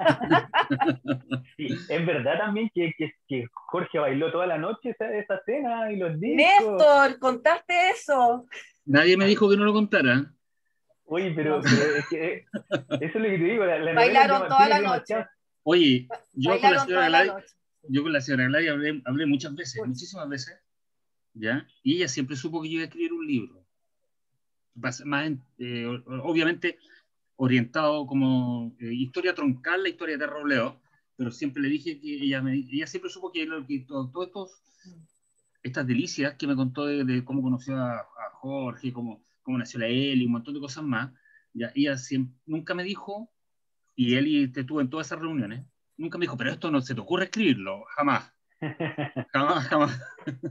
Sí, es verdad también que Jorge bailó toda la noche esa cena y los discos. Néstor, ¿contaste eso? Nadie me dijo que no lo contara. Oye, pero es que eso es lo que te digo. Bailaron toda la noche. Oye, yo con la señora Gladys hablé muchas veces, muchísimas veces, ¿ya? Y ella siempre supo que yo iba a escribir un libro. Más, obviamente orientado como historia troncal, la historia de Robledo, pero siempre le dije que ella siempre supo que todas estas delicias que me contó de cómo conoció a Jorge, cómo nació la Eli, un montón de cosas más, ya, ella nunca me dijo, y Eli estuvo en todas esas reuniones, nunca me dijo, pero esto no se te ocurre escribirlo, jamás. Jamás.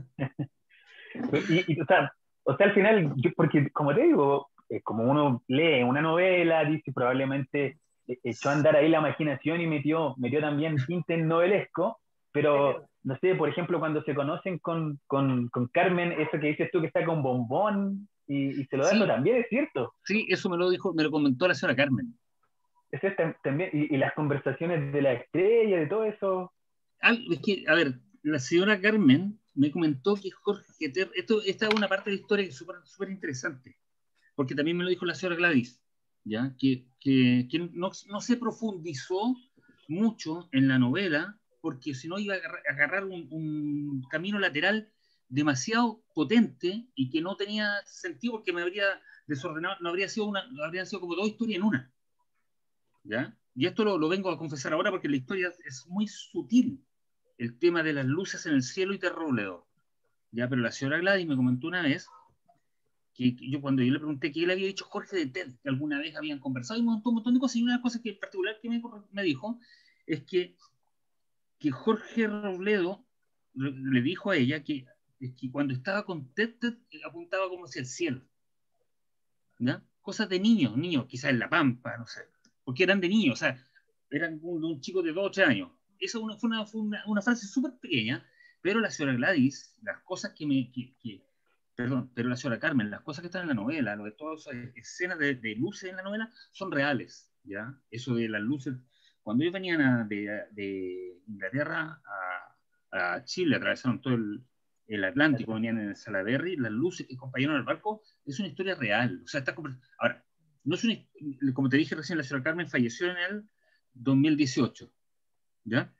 O sea, al final, porque como te digo, como uno lee una novela, dice probablemente echó a andar ahí la imaginación y metió también tintes novelesco, pero no sé, por ejemplo, cuando se conocen con Carmen, eso que dices tú que está con bombón y se lo da, sí, también es cierto. Sí, eso me lo comentó la señora Carmen. Eso también, y las conversaciones de la estrella, de todo eso. Es que, a ver, la señora Carmen me comentó que Jorge Terra, esta es una parte de la historia que es súper interesante, porque también me lo dijo la señora Gladys, ¿ya? Que no se profundizó mucho en la novela, porque si no iba a agarrar un camino lateral demasiado potente y que no tenía sentido porque me habría desordenado, no habría sido habrían sido como dos historias en una, ¿ya? Y esto lo vengo a confesar ahora porque la historia es muy sutil, el tema de las luces en el cielo y Terrobledo, ¿ya? Pero la señora Gladys me comentó una vez que cuando yo le pregunté qué le había dicho Jorge de TED, que alguna vez habían conversado y un montón de cosas, y una de las cosas que en particular que me dijo es que Jorge Robledo le dijo a ella que cuando estaba con TED apuntaba como hacia el cielo, ¿ya? Cosas de niños, quizás en La Pampa, no sé, porque eran de niños, o sea, eran un chico de 2 o 3 años. Eso fue una frase súper pequeña, pero la señora Gladys, las cosas perdón, pero la señora Carmen, las cosas que están en la novela, lo de todas esas escenas de luces en la novela, son reales, ¿ya? Eso de las luces, cuando ellos venían de Inglaterra a Chile, atravesaron todo el Atlántico, venían en el Salaberry, las luces que acompañaron al barco, es una historia real. O sea, ahora, no es como te dije recién, la señora Carmen falleció en el 2018, ¿ya?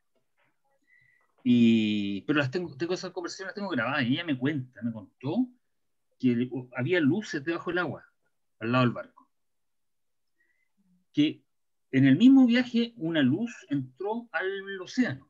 Pero tengo esas conversaciones, las tengo grabadas, y ella me contó que había luces debajo del agua, al lado del barco. Que en el mismo viaje una luz entró al océano,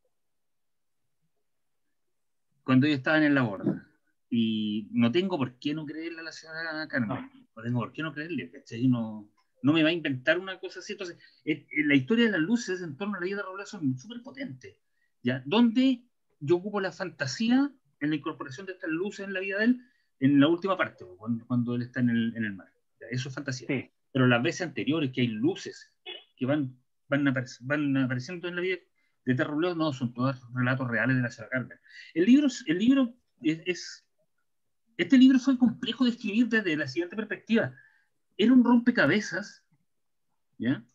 cuando ellos estaban en la borda. Y no tengo por qué no creerle a la señora Carmen. No tengo por qué no creerle, ¿cachai? No me va a inventar una cosa así. Entonces, la historia de las luces en torno a la vida de Robledo son súper potentes, ¿ya? Donde yo ocupo la fantasía en la incorporación de estas luces en la vida de él, en la última parte, cuando él está en el mar. ¿Ya? Eso es fantasía. Sí. Pero las veces anteriores, que hay luces que van apareciendo en la vida de Robledo, no, son todos relatos reales de la señora Carmen. El libro este libro fue complejo de escribir desde la siguiente perspectiva. Era un rompecabezas, ¿ya?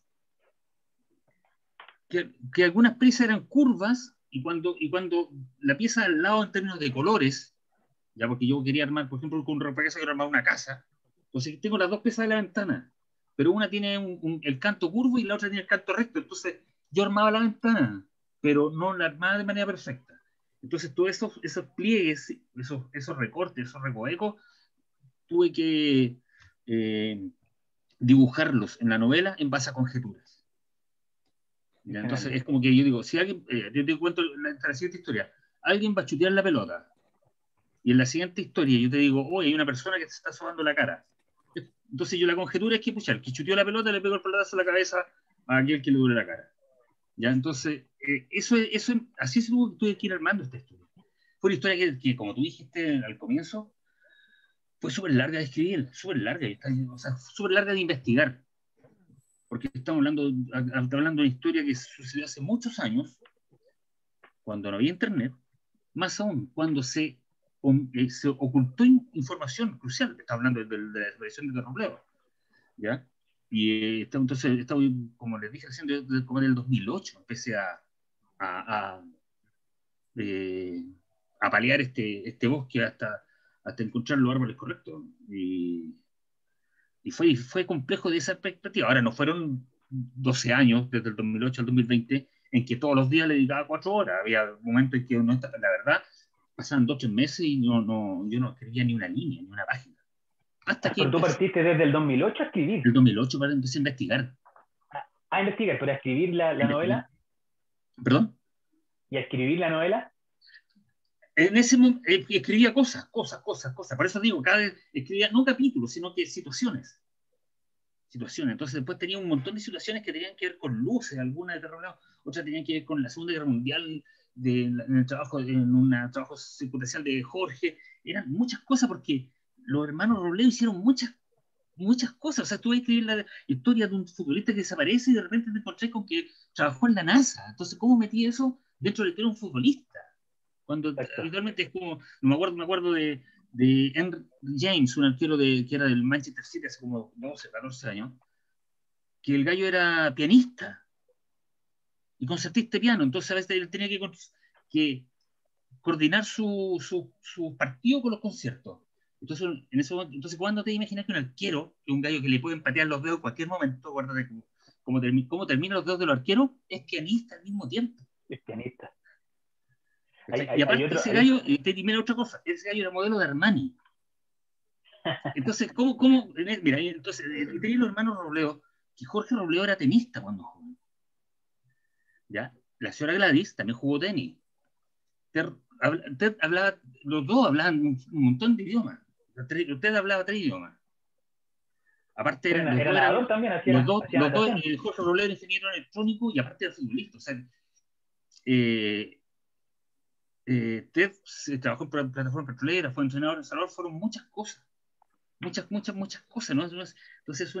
Que algunas piezas eran curvas y cuando la pieza al lado en términos de colores, ya, porque yo quería armar, por ejemplo, con un rompecabezas quiero armar una casa, entonces tengo las dos piezas de la ventana, pero una tiene el canto curvo y la otra tiene el canto recto, entonces yo armaba la ventana, pero no la armaba de manera perfecta. Entonces todos esos pliegues, esos recortes, esos recovecos, tuve que dibujarlos en la novela en base a conjeturas. ¿Ya? Entonces es como que yo digo, si alguien, yo te cuento la siguiente historia, alguien va a chutear la pelota, y en la siguiente historia yo te digo, oye, hay una persona que te está sobando la cara. Entonces yo la conjetura es que, pucha, el que chuteó la pelota le pegó el pelotazo a la cabeza a aquel que le duele la cara. ¿Ya? Entonces, así se tuve que ir armando esta historia. Fue una historia que, como tú dijiste al comienzo, fue súper larga de escribir, súper larga, o sea, súper larga de investigar, porque estamos hablando de una historia que sucedió hace muchos años, cuando no había internet, más aún cuando se ocultó información crucial. Estamos hablando de la desaparición de Robledo, ¿ya? Y entonces, como les dije recién, como en el 2008 empecé a, a paliar este bosque hasta encontrar los árboles correctos. Y fue complejo de esa perspectiva. Ahora, no fueron 12 años, desde el 2008 al 2020, en que todos los días le dedicaba 4 horas. Había momentos en que la verdad, pasaban 2 o 3 meses y yo no escribía ni una línea, ni una página. Hasta que Pero tú partiste desde el 2008 a escribir. El 2008 para empecé a investigar. A investigar, pero a escribir la novela. ¿Perdón? ¿Y a escribir la novela? En ese momento escribía cosas. Por eso digo, cada vez escribía no capítulos, sino que situaciones. Entonces después tenía un montón de situaciones que tenían que ver con luces, algunas de terror, otras tenían que ver con la Segunda Guerra Mundial, en un trabajo circunstancial de Jorge. Eran muchas cosas porque los hermanos Robledo hicieron muchas cosas. O sea, tú vas a escribir la historia de un futbolista que desaparece y de repente te encontrás con que trabajó en la NASA. Entonces, ¿cómo metí eso dentro de que era un futbolista? Cuando habitualmente es como, me acuerdo de Henry James, un arquero que era del Manchester City hace como 12, 14 años, que el gallo era pianista y concertista de piano. Entonces, a veces él tenía que coordinar su partido con los conciertos. Entonces, entonces, ¿cuándo te imaginas que un arquero, que un gallo que le pueden patear los dedos en cualquier momento, guárdate cómo terminan los dedos de los arqueros, es pianista al mismo tiempo? Es pianista. Y aparte, ese gallo, y mira otra cosa, ese gallo era modelo de Armani. Entonces, mira, entonces, tenía los hermanos Robledo, que Jorge Robledo era tenista cuando joven. ¿Ya? La señora Gladys también jugó tenis. Ted hablaba, los dos hablaban un montón de idiomas. Ted hablaba 3 idiomas. Aparte, era nadador también, hacía natación. Jorge Robledo era ingeniero electrónico y aparte era futbolista. O sea, Ted trabajó en plataforma petrolera, fue entrenador en Salvador, fueron muchas cosas. Muchas cosas, ¿no? Entonces,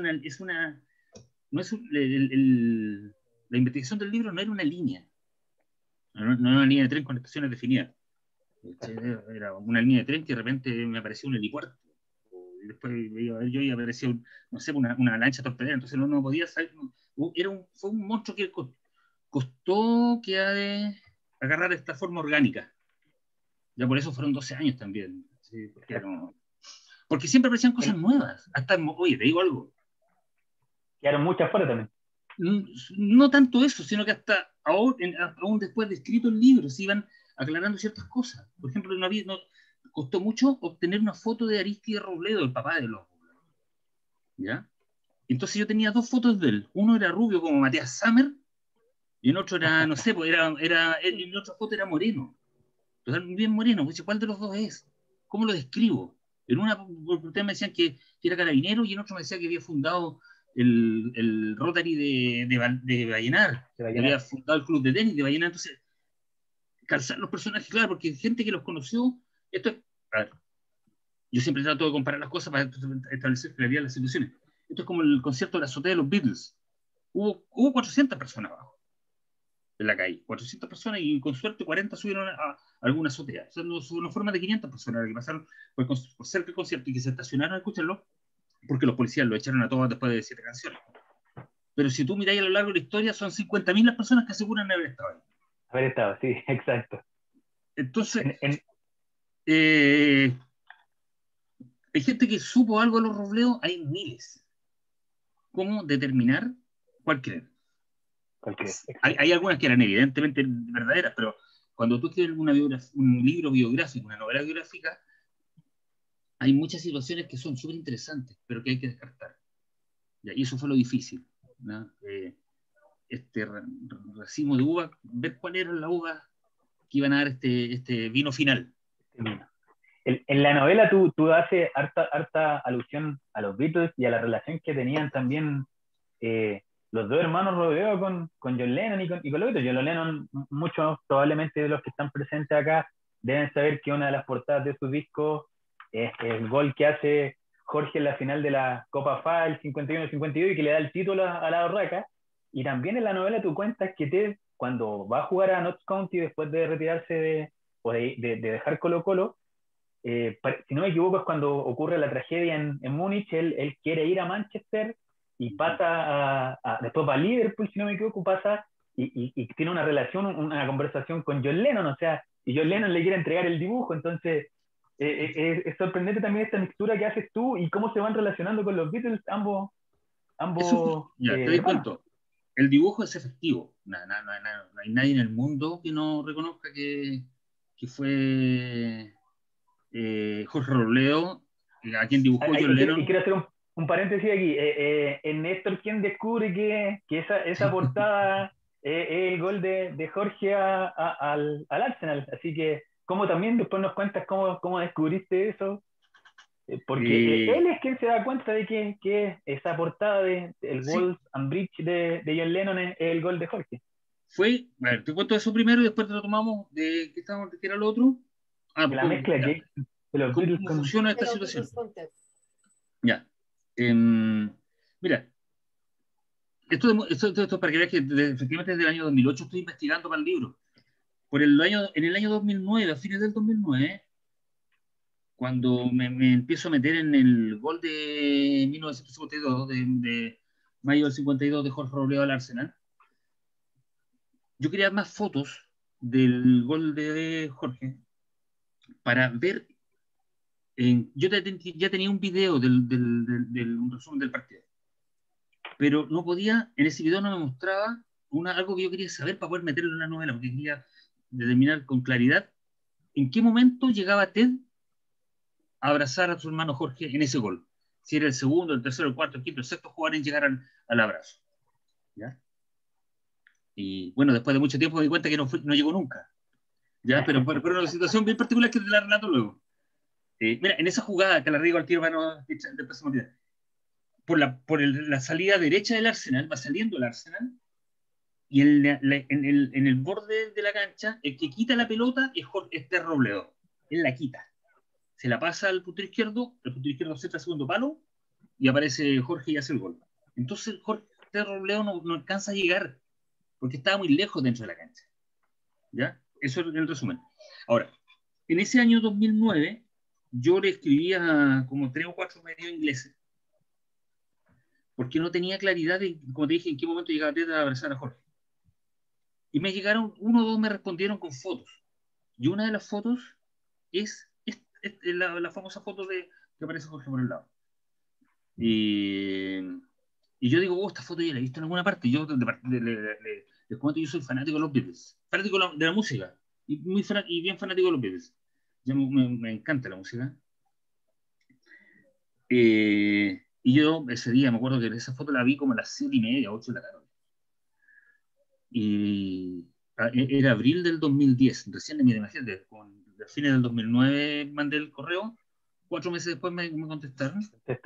la investigación del libro no era una línea. No era una línea de tren con estaciones definidas. Era una línea de tren que de repente me apareció un helipuerto. Y después iba a ver yo y apareció, no sé, una lancha torpedera. Entonces no podía saber. Fue un monstruo que costó que agarrar esta forma orgánica. Ya por eso fueron 12 años también. ¿Sí? Porque siempre aparecían cosas nuevas. Oye, te digo algo. Quedaron muchas fuera también. No tanto eso, sino que hasta aún después de escrito el libro se iban aclarando ciertas cosas. Por ejemplo, costó mucho obtener una foto de Aristide Robledo, el papá de los Robledo. ¿Ya? Entonces yo tenía 2 fotos de él. Uno era rubio como Matías Summer y en otro era, no sé, pues en otra foto era moreno. Entonces, bien moreno. Pues, ¿cuál de los dos es? ¿Cómo lo describo? En una, ustedes me decían que era carabinero y en otro me decía que había fundado el Rotary de Vallenar, que había fundado el club de tenis de Vallenar. Entonces, calzar los personajes, claro, porque gente que los conoció, a ver, yo siempre trato de comparar las cosas para establecer claridad en las situaciones. Esto es como el concierto de la azotea de los Beatles. Hubo 400 personas abajo en la calle, 400 personas, y con suerte 40 subieron a alguna azotea. O sea, no fueron más de 500 personas que pasaron por cerca del concierto y que se estacionaron a escucharlo, porque los policías lo echaron a todos después de 7 canciones. Pero si tú miráis a lo largo de la historia, son 50.000 las personas que aseguran haber estado ahí. Haber estado, sí, exacto. Entonces, hay gente que supo algo de los Robledo, hay miles. ¿Cómo determinar cuál creer? Hay algunas que eran evidentemente verdaderas, pero cuando tú escribes un libro biográfico, una novela biográfica, hay muchas situaciones que son súper interesantes, pero que hay que descartar. Y eso fue lo difícil, ¿no? Este racimo de uva, ver cuál era la uva que iban a dar este vino final. En la novela tú haces harta alusión a los Beatles y a la relación que tenían también los 2 hermanos Robledo con John Lennon y con los Beatles. John Lennon, muchos probablemente de los que están presentes acá deben saber que una de las portadas de su disco es el gol que hace Jorge en la final de la Copa FA, el 51-52, y que le da el título a la Urraca. Y también en la novela tú cuentas que Ted, cuando va a jugar a Notts County después de retirarse de dejar Colo-Colo, si no me equivoco es cuando ocurre la tragedia en Múnich, él quiere ir a Manchester y pasa después va a Liverpool, si no me equivoco, pasa y tiene una relación, una conversación con John Lennon, o sea, y John Lennon le quiere entregar el dibujo. Entonces es sorprendente también esta mixtura que haces tú y cómo se van relacionando con los Beatles ambos ya, te doy cuenta. El dibujo es efectivo. No hay nadie en el mundo que no reconozca que fue Jorge Robledo, a quien dibujó John Lennon. Y quiero hacer un paréntesis aquí. En Néstor, ¿quién descubre que esa portada es el gol de Jorge al Arsenal? Así que, ¿cómo también después nos cuentas cómo descubriste eso? Porque él es quien se da cuenta de que esa portada del Walls and Bridge de John Lennon es el gol de Jorge. Bueno, te cuento eso primero y después te lo tomamos de que era lo otro. La mezcla de los ¿Cómo funciona esta situación? Ya. Mira, esto para que veas que efectivamente desde el año 2008 estoy investigando para el libro. En el año 2009, a fines del 2009, cuando me empiezo a meter en el gol de 1952, de mayo del 52 de Jorge Robledo al Arsenal, yo quería más fotos del gol de Jorge, para ver. Yo ya tenía un video un resumen del partido, pero no podía, en ese video no me mostraba algo que yo quería saber para poder meterlo en la novela, porque quería determinar con claridad en qué momento llegaba Ted a abrazar a su hermano Jorge en ese gol. Si era el segundo, el tercero, el cuarto, el quinto, el sexto jugador en llegar al abrazo. ¿Ya? Y bueno, después de mucho tiempo me di cuenta que no llegó nunca. ¿Ya? Pero una situación bien particular que te la relato luego. Mira, en esa jugada que la riego al tiro para no después se me olvida. Por la salida derecha del Arsenal, va saliendo el Arsenal, y en el borde de la cancha, el que quita la pelota es Ter Robledo. Él la quita. Se la pasa al puntero izquierdo, el puntero izquierdo acepta el segundo palo, y aparece Jorge y hace el gol. Entonces Ter Robledo no alcanza a llegar, porque estaba muy lejos dentro de la cancha. ¿Ya? Eso es el resumen. Ahora, en ese año 2009, yo le escribía como 3 o 4 medios ingleses, porque no tenía claridad de, como te dije, en qué momento llegaba Ted a abrazar a Jorge. Y me llegaron, 1 o 2 me respondieron con fotos. Y una de las fotos es la famosa foto que aparece Jorge por el lado. Y yo digo, esta foto ya la he visto en alguna parte. Yo les comento, yo soy fanático de los Beatles, fanático de la música, y bien fanático de los Beatles. Me encanta la música. Y yo ese día me acuerdo que esa foto la vi como a las 7:30, 8 de la tarde. Y era abril del 2010, recién, mira, imagínate, a fines del 2009 mandé el correo, 4 meses después me contestaron.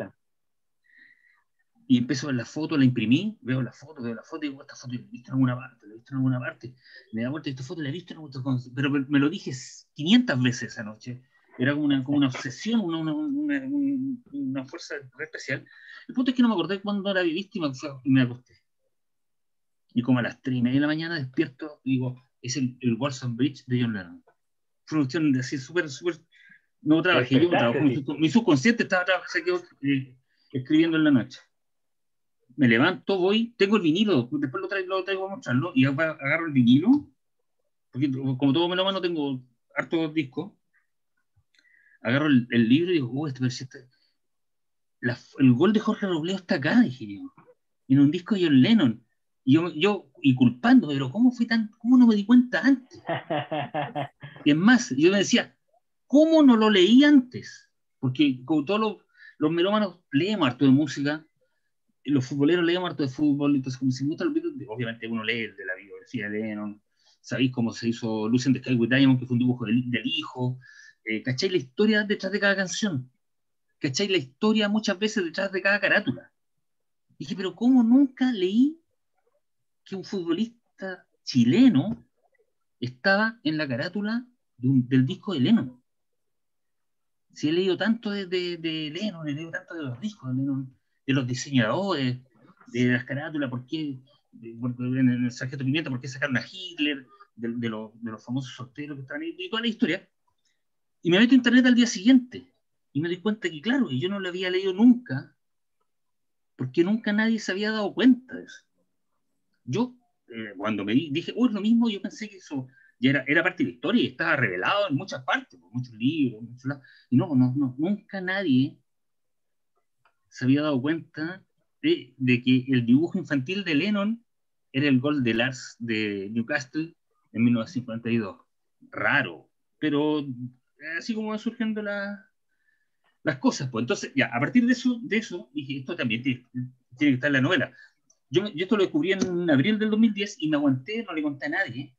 Y empiezo a ver la foto, la imprimí, veo la foto, y digo, esta foto la he visto en alguna parte, me da vuelta, esta foto la he visto en alguna parte, pero me lo dije 500 veces esa noche. Era como una obsesión, una fuerza especial. El punto es que no me acordé cuándo la había visto y me acosté. Y como a las 3:30 de la mañana despierto y digo, es el Walton Bridge de John Lennon. Fue una cuestión así súper. No trabajé yo, mi subconsciente se quedó escribiendo en la noche. Me levanto, voy, tengo el vinilo, después lo traigo a mostrarlo, y agarro el vinilo, porque como todo melómano tengo hartos discos, agarro el libro y digo, el gol de Jorge Robledo está acá, dije yo, en un disco de John Lennon. Y culpando, pero ¿cómo no me di cuenta antes? Y es más, yo me decía, ¿cómo no lo leí antes? Porque como todos los melómanos leemos harto de música, los futboleros leemos harto de fútbol, entonces como si me gusta obviamente uno lee el de la biografía de Lennon, sabéis cómo se hizo Lucy in the Sky with Diamond, que fue un dibujo del hijo, ¿cacháis la historia detrás de cada canción? ¿Cacháis la historia muchas veces detrás de cada carátula? Y dije, pero ¿cómo nunca leí que un futbolista chileno estaba en la carátula del disco de Lennon? Si he leído tanto de Lennon, he leído tanto de los discos de Lennon, de los diseñadores, de las carátulas, ¿por qué en el Sargento Pimienta, por qué sacaron a Hitler, de los famosos solteros que estaban ahí, y toda la historia? Y me meto a internet al día siguiente y me doy cuenta que, claro, yo no lo había leído nunca, porque nunca nadie se había dado cuenta de eso. Yo, cuando dije, es lo mismo, yo pensé que eso ya era parte de la historia y estaba revelado en muchas partes, por muchos libros, muchos lados. Y no, nunca nadie se había dado cuenta de que el dibujo infantil de Lennon era el gol de Lars de Newcastle en 1952. Raro, pero así como van surgiendo las cosas. Pues entonces, ya, a partir de eso dije, esto también tiene que estar en la novela. Yo esto lo descubrí en abril del 2010 y me aguanté, no le conté a nadie.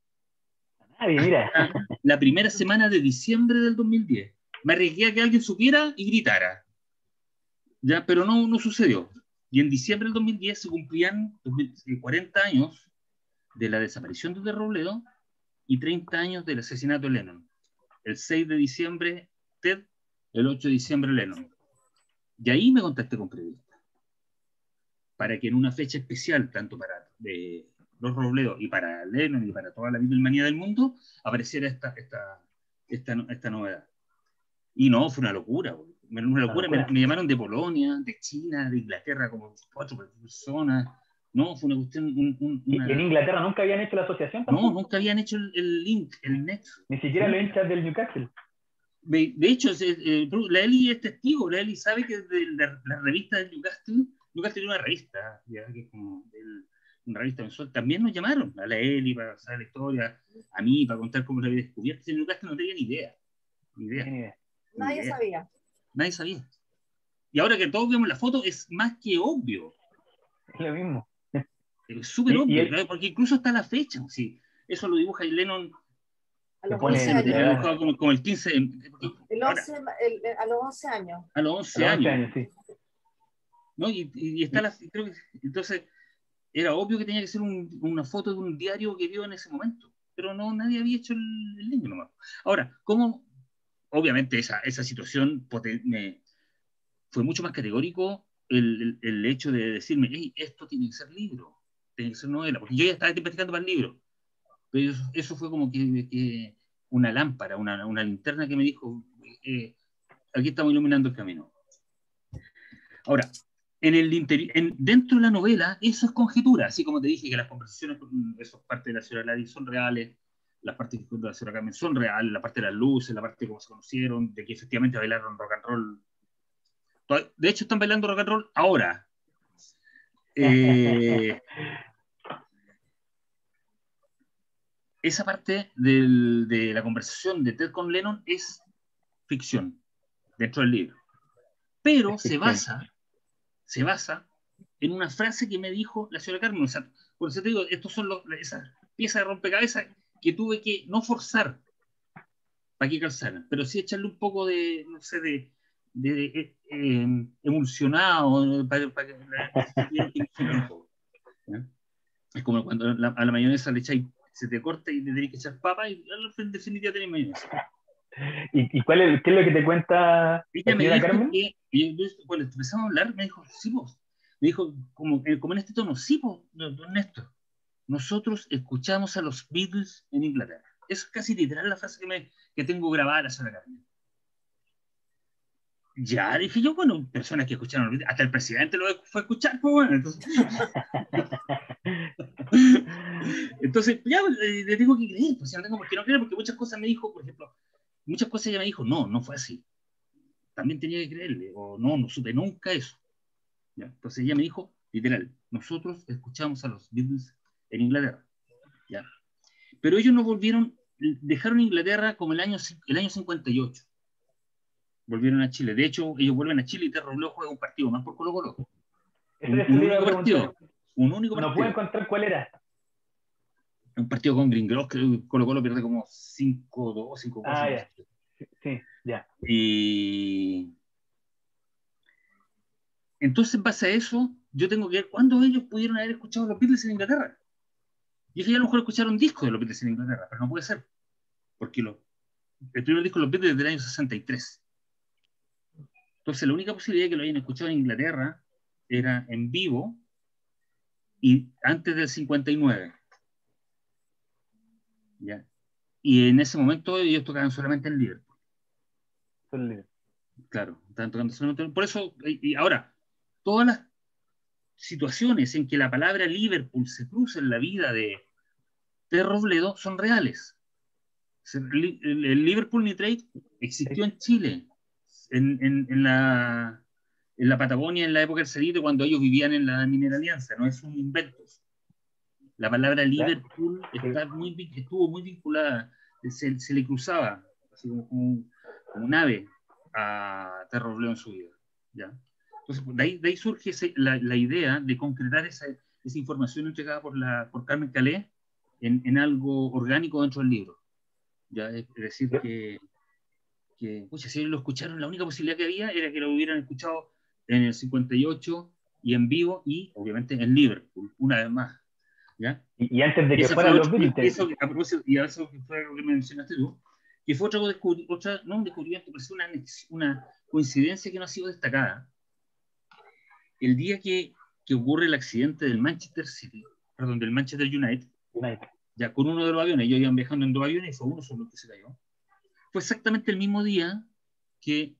Mira. La primera semana de diciembre del 2010. Me arriesgué a que alguien supiera y gritara. Ya, pero no sucedió. Y en diciembre del 2010 se cumplían 40 años de la desaparición de Robledo y 30 años del asesinato de Lennon. El 6 de diciembre, Ted, el 8 de diciembre, Lennon. Y ahí me contacté con periodistas para que en una fecha especial, tanto para los Robledo y para Lennon y para toda la Beatlemanía del mundo, apareciera esta novedad. Y no, fue una locura. Una locura. Me llamaron de Polonia, de China, de Inglaterra, como 4 personas. No, fue una cuestión. ¿Y en Inglaterra nunca habían hecho la asociación tampoco? No, nunca habían hecho el link, el nexo. Ni siquiera los hinchas del Newcastle. De hecho, la Eli es testigo, la Eli sabe que de la revista de Newcastle tiene una revista, ya, que es como una revista mensual, también nos llamaron a la Eli para saber la historia, a mí para contar cómo la había descubierto. En Newcastle no tenía ni idea. Nadie sabía. Nadie sabía. Y ahora que todos vemos la foto, es más que obvio. Es lo mismo. Es súper obvio, ¿verdad? Porque incluso está la fecha. ¿Sí? Eso lo dibuja Lennon. A los pone 11 Lo años. tenía dibujado como el 15. A los 11 años. A los 11 años. Sí. ¿No? Y está creo que, entonces, era obvio que tenía que ser una foto de un diario que vio en ese momento. Pero no, nadie había hecho el niño nomás. Ahora, ¿cómo? Obviamente esa situación fue mucho más categórico el hecho de decirme, hey, esto tiene que ser libro, tiene que ser novela, porque yo ya estaba investigando para el libro. Pero eso fue como que una lámpara, una linterna que me dijo, aquí estamos iluminando el camino. Ahora, dentro de la novela, eso es conjetura, así como te dije que las conversaciones con esas partes de la señora Gladys son reales, las partes de la señora Carmen son reales, la parte de las luces, la parte de cómo se conocieron, de que efectivamente bailaron rock and roll. De hecho, están bailando rock and roll ahora. Esa parte de la conversación de Ted con Lennon es ficción dentro del libro. Pero se basa en una frase que me dijo la señora Carmen. O sea, por eso te digo, estos son esas piezas de rompecabezas que tuve que no forzar para que calzaran, pero sí echarle un poco de, no sé, de emulsionado para que un poco. ¿Ya? Es como cuando a la mayonesa le echáis, se te corta y le tenéis que echar papa y en definitiva tenéis mayonesa. ¿Y qué es lo que te cuenta Ella la me señora dijo Carmen? cuando empezamos a hablar, me dijo, sí, vos. Me dijo, como en este tono, sí, vos, don Néstor. Nosotros escuchamos a los Beatles en Inglaterra. Es casi literal la frase que tengo grabada la señora Carmen. Ya, dije yo, bueno, personas que escucharon los Beatles, hasta el presidente lo fue a escuchar, pues bueno, entonces ya, le tengo que creer, pues si no tengo por qué no creer, porque muchas cosas me dijo, por ejemplo, muchas cosas ella me dijo, no fue así. También tenía que creerle, o no supe nunca eso. ¿Ya? Entonces ella me dijo, literal, nosotros escuchamos a los Beatles en Inglaterra. ¿Ya? Pero ellos no dejaron Inglaterra como el año 58. Volvieron a Chile. De hecho, ellos vuelven a Chile y Terry Robleo juega un partido más por Colo-Colo. Un único partido. No pude encontrar cuál era. Un partido con Green Gross, que Colo-Colo pierde como 5-2, 5-4. Ah, ya. Sí, ya. Y entonces, en base a eso, yo tengo que ver cuándo ellos pudieron haber escuchado los Beatles en Inglaterra. Y es que ya a lo mejor escucharon discos de los Beatles en Inglaterra, pero no puede ser. Porque el primer disco de los Beatles es del año 63. Entonces, la única posibilidad de que lo hayan escuchado en Inglaterra era en vivo y antes del 59. ¿Ya? Y en ese momento ellos tocaban solamente en Liverpool. Claro, estaban tocando solamente. Por eso, y ahora, todas las situaciones en que la palabra Liverpool se cruza en la vida de Robledo son reales. El Liverpool Nitrate existió en Chile, en la Patagonia, en la época del Cerrito, cuando ellos vivían en la Minera Alianza, no es un invento. La palabra Liverpool estuvo muy vinculada, se le cruzaba, así como un ave a Terry Robleo en su vida. ¿Ya? Entonces, de ahí surge la idea de concretar esa información entregada por Carmen Calé en algo orgánico dentro del libro. ¿Ya? Es decir, que pucha, si ellos lo escucharon, la única posibilidad que había era que lo hubieran escuchado en el 58 y en vivo y obviamente en Liverpool, una vez más. ¿Ya? Y antes de que fueran los Beatles. A propósito, y a eso fue lo que me mencionaste tú, que fue no un descubrimiento, pero sí una coincidencia que no ha sido destacada. El día que ocurre el accidente del Manchester United, ya con uno de los aviones, ellos iban viajando en 2 aviones y fue uno solo que se cayó. Fue exactamente el mismo día que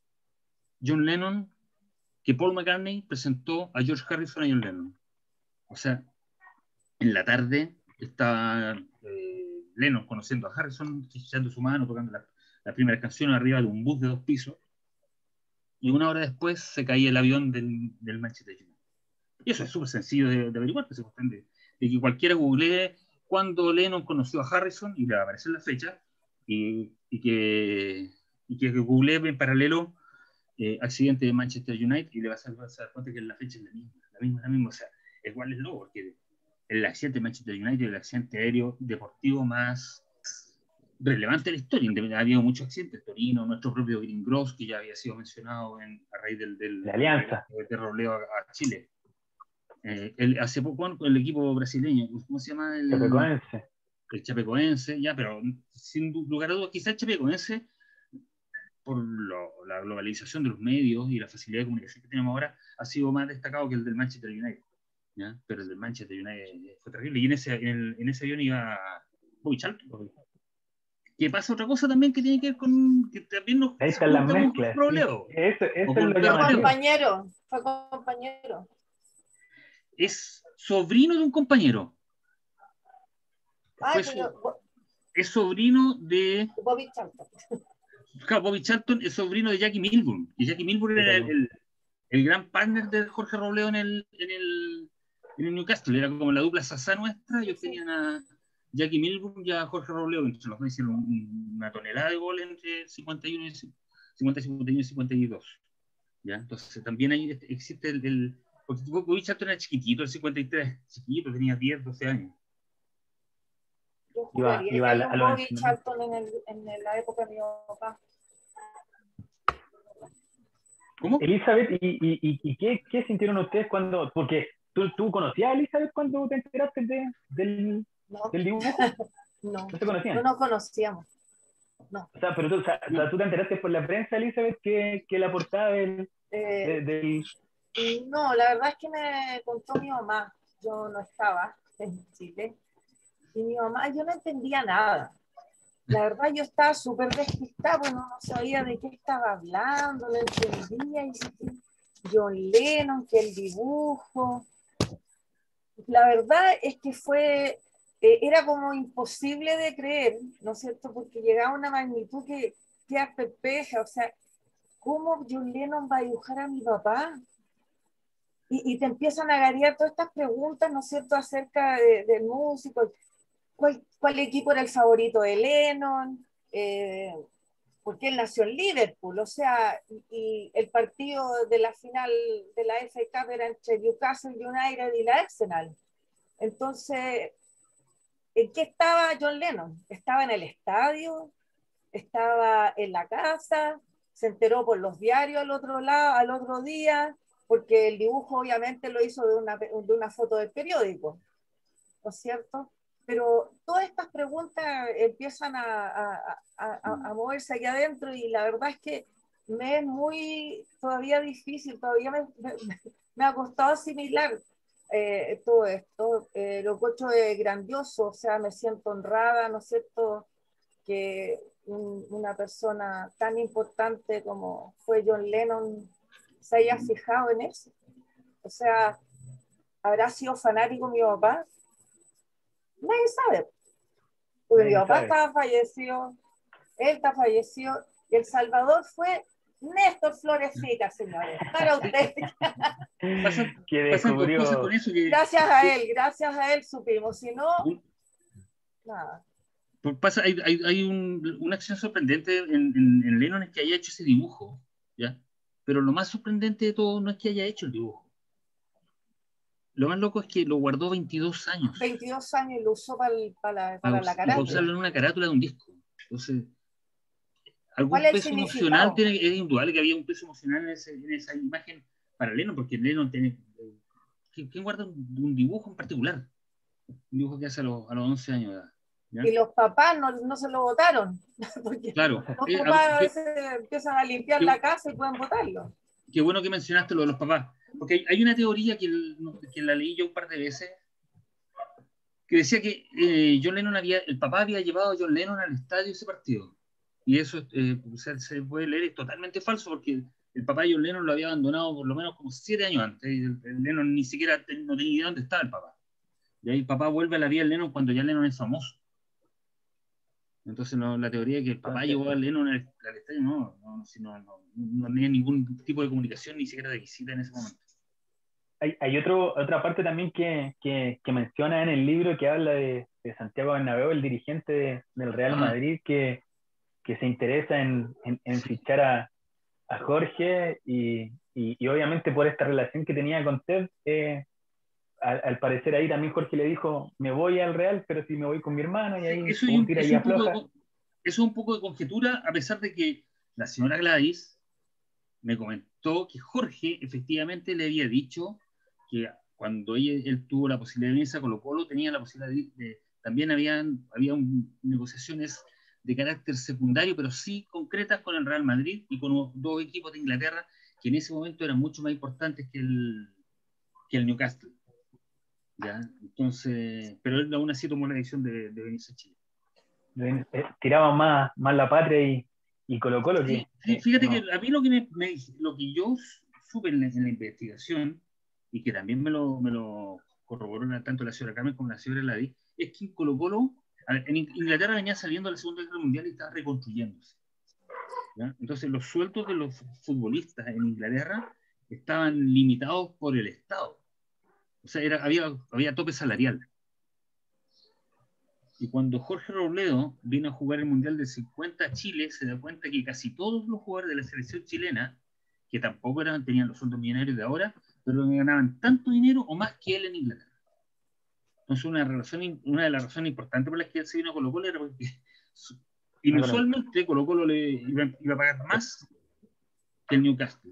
Paul McCartney presentó a George Harrison a John Lennon. O sea, en la tarde estaba Lennon conociendo a Harrison, echando su mano, tocando la las primeras canciones arriba de un bus de 2 pisos, y 1 hora después se caía el avión del Manchester United. Y eso es súper sencillo de averiguar, que se comprende. De que cualquiera googlee cuando Lennon conoció a Harrison y le va a aparecer la fecha, y que googlee en paralelo accidente de Manchester United y le va a dar cuenta que la fecha es la misma. O sea, igual es loco, porque el accidente de Manchester United es el accidente aéreo deportivo más relevante de la historia. Ha habido muchos accidentes, Torino, nuestro propio Green Gross, que ya había sido mencionado a raíz la alianza de Robledo a Chile. Hace poco con el equipo brasileño, ¿cómo se llama? El Chapecoense, ya, pero sin lugar a dudas, quizás el Chapecoense, por la globalización de los medios y la facilidad de comunicación que tenemos ahora, ha sido más destacado que el del Manchester United, ¿ya? Pero el del Manchester United fue terrible, y en ese avión iba Bobby Charlton. Que pasa otra cosa también que tiene que ver con que también nos ahí están las mezclas, problema. Eso es lo llamativo. Fue compañero. Es sobrino de un compañero. Es sobrino de Bobby Charlton. Bobby Charlton es sobrino de Jackie Milburn. Y Jackie Milburn era el gran partner de Jorge Robledo en el Newcastle. Era como la dupla Sasá nuestra. Ellos tenían a Jackie Milburn y a Jorge Robledo. Entre los dos hicieron una tonelada de gol entre 51 y 52. ¿Ya? Entonces también ahí existe porque Bobby Charlton era chiquitito, el 53. Chiquito, tenía 10, 12 años. Iba a Bobby Charlton en la época de mi papá. ¿Cómo? Elizabeth, ¿y qué sintieron ustedes cuando, porque tú conocías a Elizabeth cuando te enteraste del dibujo? No, ¿No se conocían? No nos conocíamos. No. O sea, pero tú te enteraste por la prensa, Elizabeth, que la portada del... No, la verdad es que me contó mi mamá. Yo no estaba en Chile. Y mi mamá, yo no entendía nada. La verdad, yo estaba súper despistada, porque no sabía de qué estaba hablando, no entendía. Y John Lennon, que el dibujo. La verdad es que era como imposible de creer, ¿no es cierto? Porque llegaba a una magnitud que perpleja. O sea, ¿cómo John Lennon va a dibujar a mi papá? Y te empiezan a garear todas estas preguntas, ¿no es cierto?, acerca del músico. ¿Cuál equipo era el favorito de Lennon? Porque él nació en Liverpool, o sea, y el partido de la final de la FA Cup era entre Newcastle United y la Arsenal. Entonces, ¿en qué estaba John Lennon? ¿Estaba en el estadio? ¿Estaba en la casa? ¿Se enteró por los diarios al otro día? Porque el dibujo obviamente lo hizo de una foto del periódico, ¿no es cierto? Pero todas estas preguntas empiezan a moverse allá adentro, y la verdad es que me es todavía difícil, todavía me ha costado asimilar todo esto. Lo encuentro grandioso, o sea, me siento honrada, ¿no es cierto?, que una persona tan importante como fue John Lennon se haya fijado en eso. O sea, ¿habrá sido fanático mi papá? Nadie sabe. Porque mi papá estaba fallecido, él está fallecido, y El Salvador fue Néstor Flores Fica, señores, para ustedes. Que descubrió. Con eso que... Gracias a él supimos, si no, nada. Hay una acción sorprendente en Lennon, es que haya hecho ese dibujo, ¿ya? Pero lo más sorprendente de todo no es que haya hecho el dibujo. Lo más loco es que lo guardó 22 años. 22 años y lo usó para la carátula. Para usarlo en una carátula de un disco. Entonces, algún peso emocional es indudable que había un peso emocional en esa imagen para Lennon, porque Lennon tiene... ¿Quién guarda un dibujo en particular? Un dibujo que hace a los 11 años de edad. ¿Ya? Y los papás no se lo votaron. Porque claro. los papás a veces empiezan a limpiar la casa y pueden votarlo. Qué bueno que mencionaste lo de los papás. Porque hay una teoría que la leí yo un par de veces, que decía que John Lennon el papá había llevado a John Lennon al estadio ese partido. Y eso se puede leer, es totalmente falso, porque el papá de John Lennon lo había abandonado por lo menos como 7 años antes. Y el Lennon ni siquiera no tenía idea dónde estaba el papá. Y ahí el papá vuelve a la vida del Lennon cuando ya Lennon es famoso. Entonces la teoría de que el papá Entonces, llevó a Lennon al estadio, no tenía ningún tipo de comunicación, ni siquiera de visita en ese momento. hay otra parte también que menciona en el libro que habla de Santiago Bernabéu, el dirigente del Real Madrid, que se interesa en fichar a Jorge y obviamente por esta relación que tenía con Ted, al parecer ahí también Jorge le dijo, me voy al Real, pero si me voy con mi hermano, y Sí, ahí eso, hubo un tira y afloja. eso es un poco de conjetura, a pesar de que la señora Gladys me comentó que Jorge efectivamente le había dicho que cuando él tuvo la posibilidad de venirse a Colo-Colo, tenía la posibilidad también había negociaciones de carácter secundario, pero sí concretas con el Real Madrid y con dos equipos de Inglaterra que en ese momento eran mucho más importantes que el Newcastle. ¿Ya? Entonces, pero él aún así tomó la decisión de venirse a Chile. Tiraba más la patria y Colo-Colo que... Sí, fíjate no. que a mí lo que yo supe en la investigación, y que también me lo corroboró tanto la señora Carmen como la señora Ladi, es que en Colo-Colo, en Inglaterra venía saliendo la Segunda Guerra Mundial y estaba reconstruyéndose. ¿Ya? Entonces los sueldos de los futbolistas en Inglaterra estaban limitados por el Estado. O sea, había tope salarial. Y cuando Jorge Robledo vino a jugar el Mundial del 50 a Chile, se da cuenta que casi todos los jugadores de la selección chilena, que tampoco tenían los sueldos millonarios de ahora, pero ganaban tanto dinero o más que él en Inglaterra. Entonces una de las razones importantes por las que él se vino a Colo-Colo era porque inusualmente Colo-Colo le iba a pagar más que el Newcastle.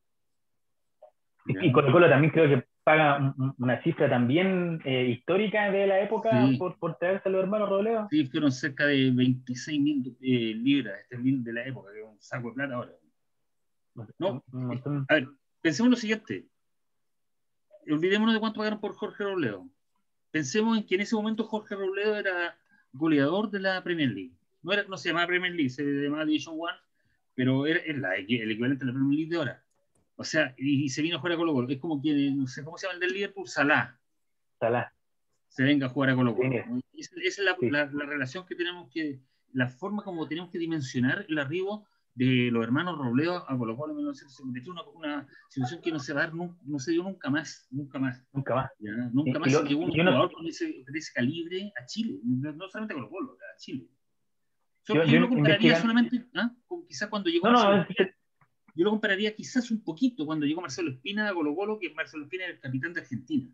Y Colo-Colo también creo que paga una cifra también histórica de la época, sí, por traerse a los hermanos Robledo. Sí, fueron cerca de 26.000 libras, de la época, que es un saco de plata ahora. No, a ver, pensemos lo siguiente. Olvidémonos de cuánto pagaron por Jorge Robledo. Pensemos en que en ese momento Jorge Robledo era goleador de la Premier League. No se llamaba Premier League, se llamaba Division One, pero era el equivalente a la Premier League de ahora. O sea, y se vino a jugar a Colo-Colo. Es como que, no sé cómo se llama el del Liverpool, Salah. Se venga a jugar a Colo-Colo. Sí. Esa es la relación que tenemos la forma como tenemos que dimensionar el arribo de los hermanos Robledo a Colo-Colo en 1953, una situación que no se va a dar, no se dio nunca más. Nunca más se llegó un jugador con ese calibre a Chile, no solamente a Colo-Colo, a Chile. Yo lo compararía solamente, quizás cuando llegó Marcelo Espina, yo lo compararía quizás un poquito cuando llegó Marcelo Espina a Colo-Colo, que Marcelo Espina era el capitán de Argentina.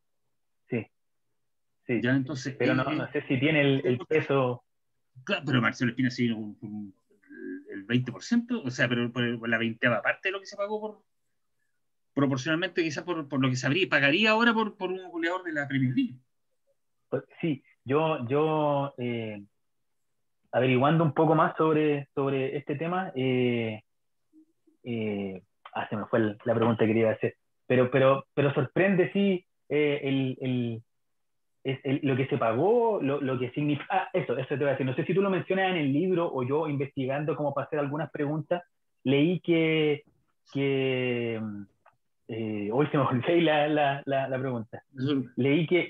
Sí, ya, entonces, pero no sé si tiene el peso. Claro, pero Marcelo Espina sí el 20%, o sea, pero por la 20ª parte de lo que se pagó proporcionalmente, quizás por lo que pagaría ahora por un goleador de la Premier League. Sí, yo averiguando un poco más sobre este tema, se me fue la pregunta que quería hacer, pero sorprende, sí, lo que se pagó, lo que significa. Eso te voy a decir. No sé si tú lo mencionas en el libro o yo investigando como para hacer algunas preguntas, leí que hoy se me olvidó la pregunta. Leí que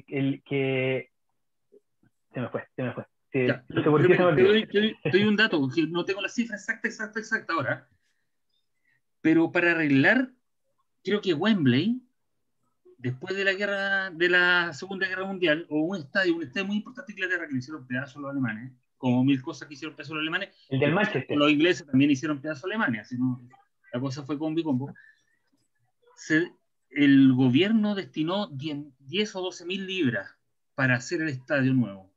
se me fue. Sí, ya, no sé por qué se me olvidó. Te doy un dato, no tengo la cifra exacta ahora, pero para arreglar, creo que Wembley, después de la Segunda Guerra Mundial, o un estadio muy importante de Inglaterra que le hicieron pedazos los alemanes, como mil cosas que hicieron pedazos los alemanes, el del Manchester. Los ingleses también hicieron pedazos alemanes, sino la cosa fue combo y combo. El gobierno destinó 10 o 12.000 libras para hacer el estadio nuevo.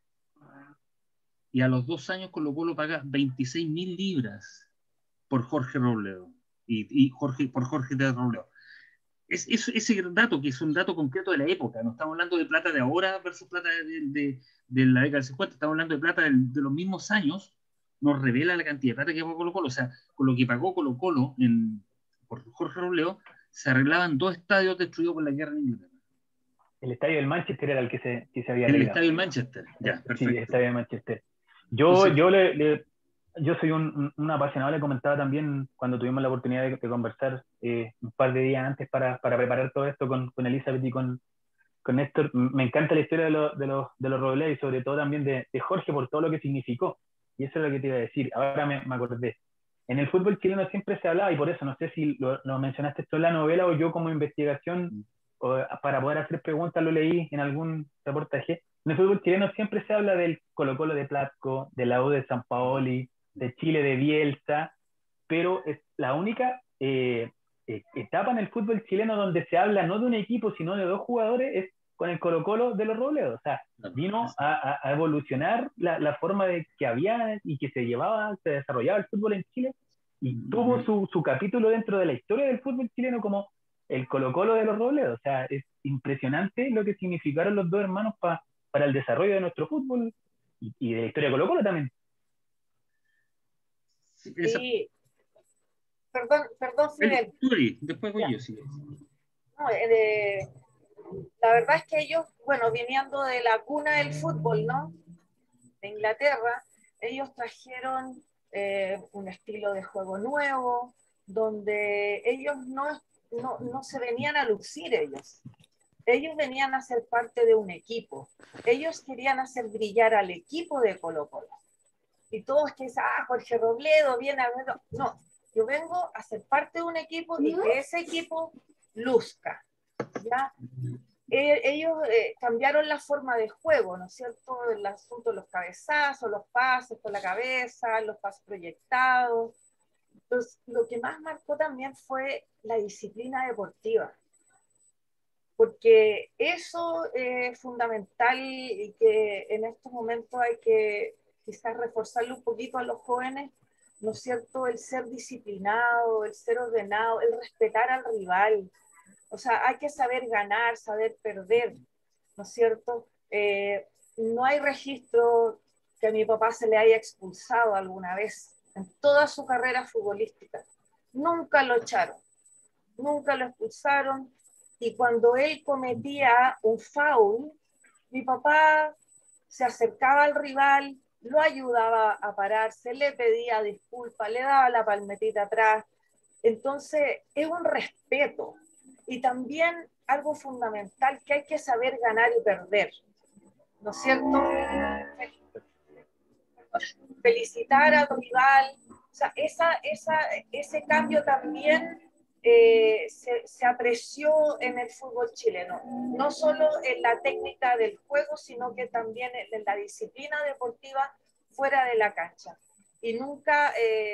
Y a los 2 años Colo-Colo paga 26.000 libras por Jorge Robledo. Por Jorge de Robledo. Ese dato, que es un dato concreto de la época, no estamos hablando de plata de ahora versus plata de la década del 50, estamos hablando de plata de los mismos años, nos revela la cantidad de plata que pagó Colo-Colo. O sea, con lo que pagó Colo-Colo por Jorge Robledo, se arreglaban 2 estadios destruidos por la guerra en Inglaterra. El estadio del Manchester era el que se había arreglado. El estadio del Manchester, ya, perfecto. Sí, el estadio del Manchester. Yo soy un apasionado, le comentaba también cuando tuvimos la oportunidad de conversar un par de días antes para preparar todo esto con Elizabeth con Néstor, me encanta la historia de los Robledo y sobre todo también de Jorge por todo lo que significó. Y eso es lo que te iba a decir. Ahora me acordé. En el fútbol chileno siempre se hablaba, y por eso no sé si lo mencionaste esto en la novela o yo como investigación, o para poder hacer preguntas lo leí en algún reportaje. En el fútbol chileno siempre se habla del Colo-Colo de Platco, de la U de Sampaoli, de Chile de Bielsa, pero es la única etapa en el fútbol chileno donde se habla no de un equipo, sino de dos jugadores, es con el Colo-Colo de los Robledos. O sea, vino a evolucionar la forma de que había y que se llevaba, se desarrollaba el fútbol en Chile, y tuvo su capítulo dentro de la historia del fútbol chileno como el Colo-Colo de los Robledos. O sea, es impresionante lo que significaron los dos hermanos para el desarrollo de nuestro fútbol y de la historia de Colo-Colo también. Sí. Perdón, Fidel. Después voy yo, sí. No, la verdad es que ellos, bueno, viniendo de la cuna del fútbol, ¿no? De Inglaterra, ellos trajeron un estilo de juego nuevo, donde ellos no se venían a lucir ellos. Ellos venían a ser parte de un equipo. Ellos querían hacer brillar al equipo de Colo-Colo. Y todos que dicen, Jorge Robledo viene a ver. No, yo vengo a ser parte de un equipo y que ese equipo luzca. ¿Ya? Ellos cambiaron la forma de juego, ¿no es cierto? El asunto de los cabezazos, los pases con la cabeza, los pases proyectados. Entonces, lo que más marcó también fue la disciplina deportiva, porque eso es fundamental y que en estos momentos hay que quizás reforzarle un poquito a los jóvenes, ¿no es cierto? El ser disciplinado, el ser ordenado, el respetar al rival. O sea, hay que saber ganar, saber perder, ¿no es cierto? No hay registro que a mi papá se le haya expulsado alguna vez en toda su carrera futbolística. Nunca lo echaron, nunca lo expulsaron. Y cuando él cometía un foul, mi papá se acercaba al rival, lo ayudaba a pararse, le pedía disculpas, le daba la palmetita atrás. Entonces, es un respeto. Y también algo fundamental, que hay que saber ganar y perder, ¿no es cierto? Felicitar al rival, o sea, ese cambio también se apreció en el fútbol chileno, no solo en la técnica del juego, sino que también en la disciplina deportiva fuera de la cancha. Y nunca,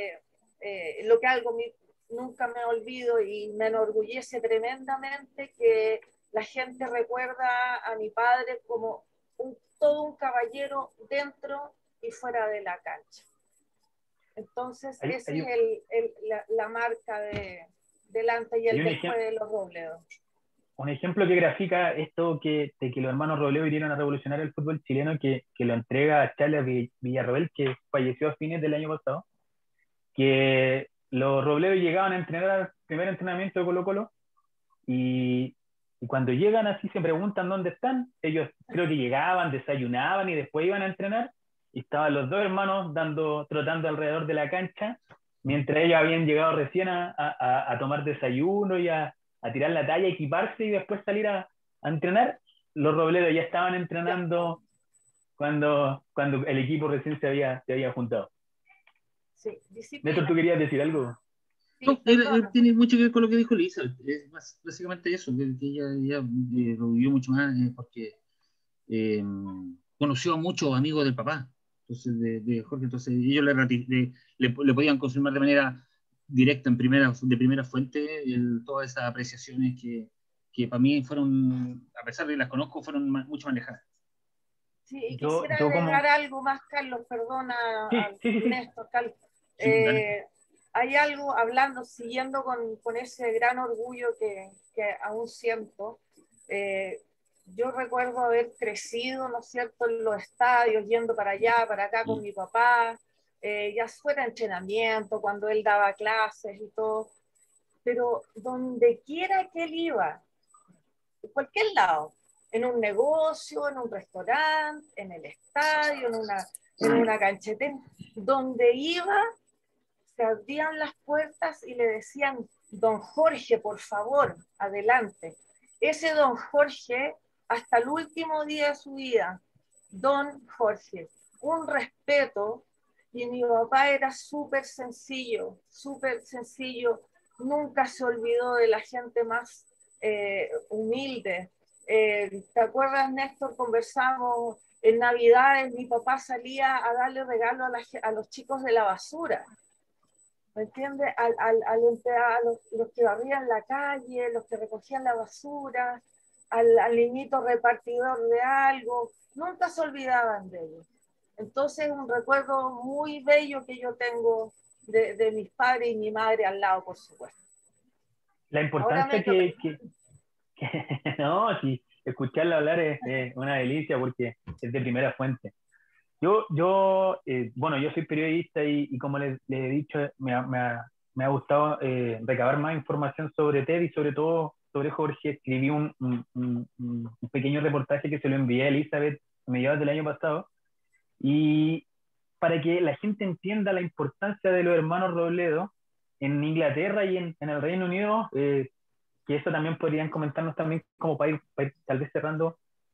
lo que algo nunca me olvido y me enorgullece tremendamente, que la gente recuerda a mi padre como todo un caballero dentro y fuera de la cancha. Entonces, esa es la marca del antes y el después de los Robledo. Un ejemplo que grafica esto de que los hermanos Robledo vinieron a revolucionar el fútbol chileno, que lo entrega a Charles Villarroel, que falleció a fines del año pasado, que los Robledo llegaban a entrenar al primer entrenamiento de Colo-Colo y cuando llegan así se preguntan dónde están. Ellos creo que llegaban, desayunaban y después iban a entrenar, y estaban los dos hermanos trotando alrededor de la cancha, mientras ellos habían llegado recién a tomar desayuno y a tirar la talla, equiparse y después salir a entrenar. Los Robledo ya estaban entrenando cuando el equipo recién se había juntado. Sí, Néstor, ¿tú querías decir algo? No, tiene mucho que ver con lo que dijo Lisa. Es básicamente eso, que ella lo vivió mucho más porque conoció a muchos amigos del papá, entonces de Jorge. Entonces ellos le podían confirmar de manera directa, de primera fuente, todas esas apreciaciones que para mí fueron, a pesar de que las conozco, fueron mucho más lejanas. Sí, y quisiera agregar algo más, Carlos, perdona, Néstor, Carlos. Hay algo, siguiendo con ese gran orgullo que aún siento. Yo recuerdo haber crecido, ¿no es cierto?, en los estadios, yendo para allá, para acá con mi papá, ya fuera entrenamiento, cuando él daba clases y todo. Pero donde quiera que él iba, en cualquier lado, en un negocio, en un restaurante, en el estadio, en una cancheta, donde iba, se abrían las puertas y le decían: don Jorge, por favor, adelante. Ese don Jorge hasta el último día de su vida, don Jorge, un respeto, y mi papá era súper sencillo, nunca se olvidó de la gente más humilde. ¿Te acuerdas, Néstor? Conversamos en Navidades, mi papá salía a darle regalo a los chicos de la basura. ¿Me entiendes? A los que barrían la calle, los que recogían la basura, al niñito repartidor de algo, nunca se olvidaban de ellos. Entonces, un recuerdo muy bello que yo tengo de mis padres y mi madre al lado, por supuesto. La importancia no, sí, escucharla hablar es una delicia porque es de primera fuente. Bueno, yo soy periodista y como les he dicho, me ha gustado recabar más información sobre Ted y sobre todo sobre Jorge. Escribí un pequeño reportaje que se lo envié a Elizabeth a mediados del año pasado, y para que la gente entienda la importancia de los hermanos Robledo en Inglaterra y en el Reino Unido, que eso también podrían comentarnos también como para ir tal vez cerrando.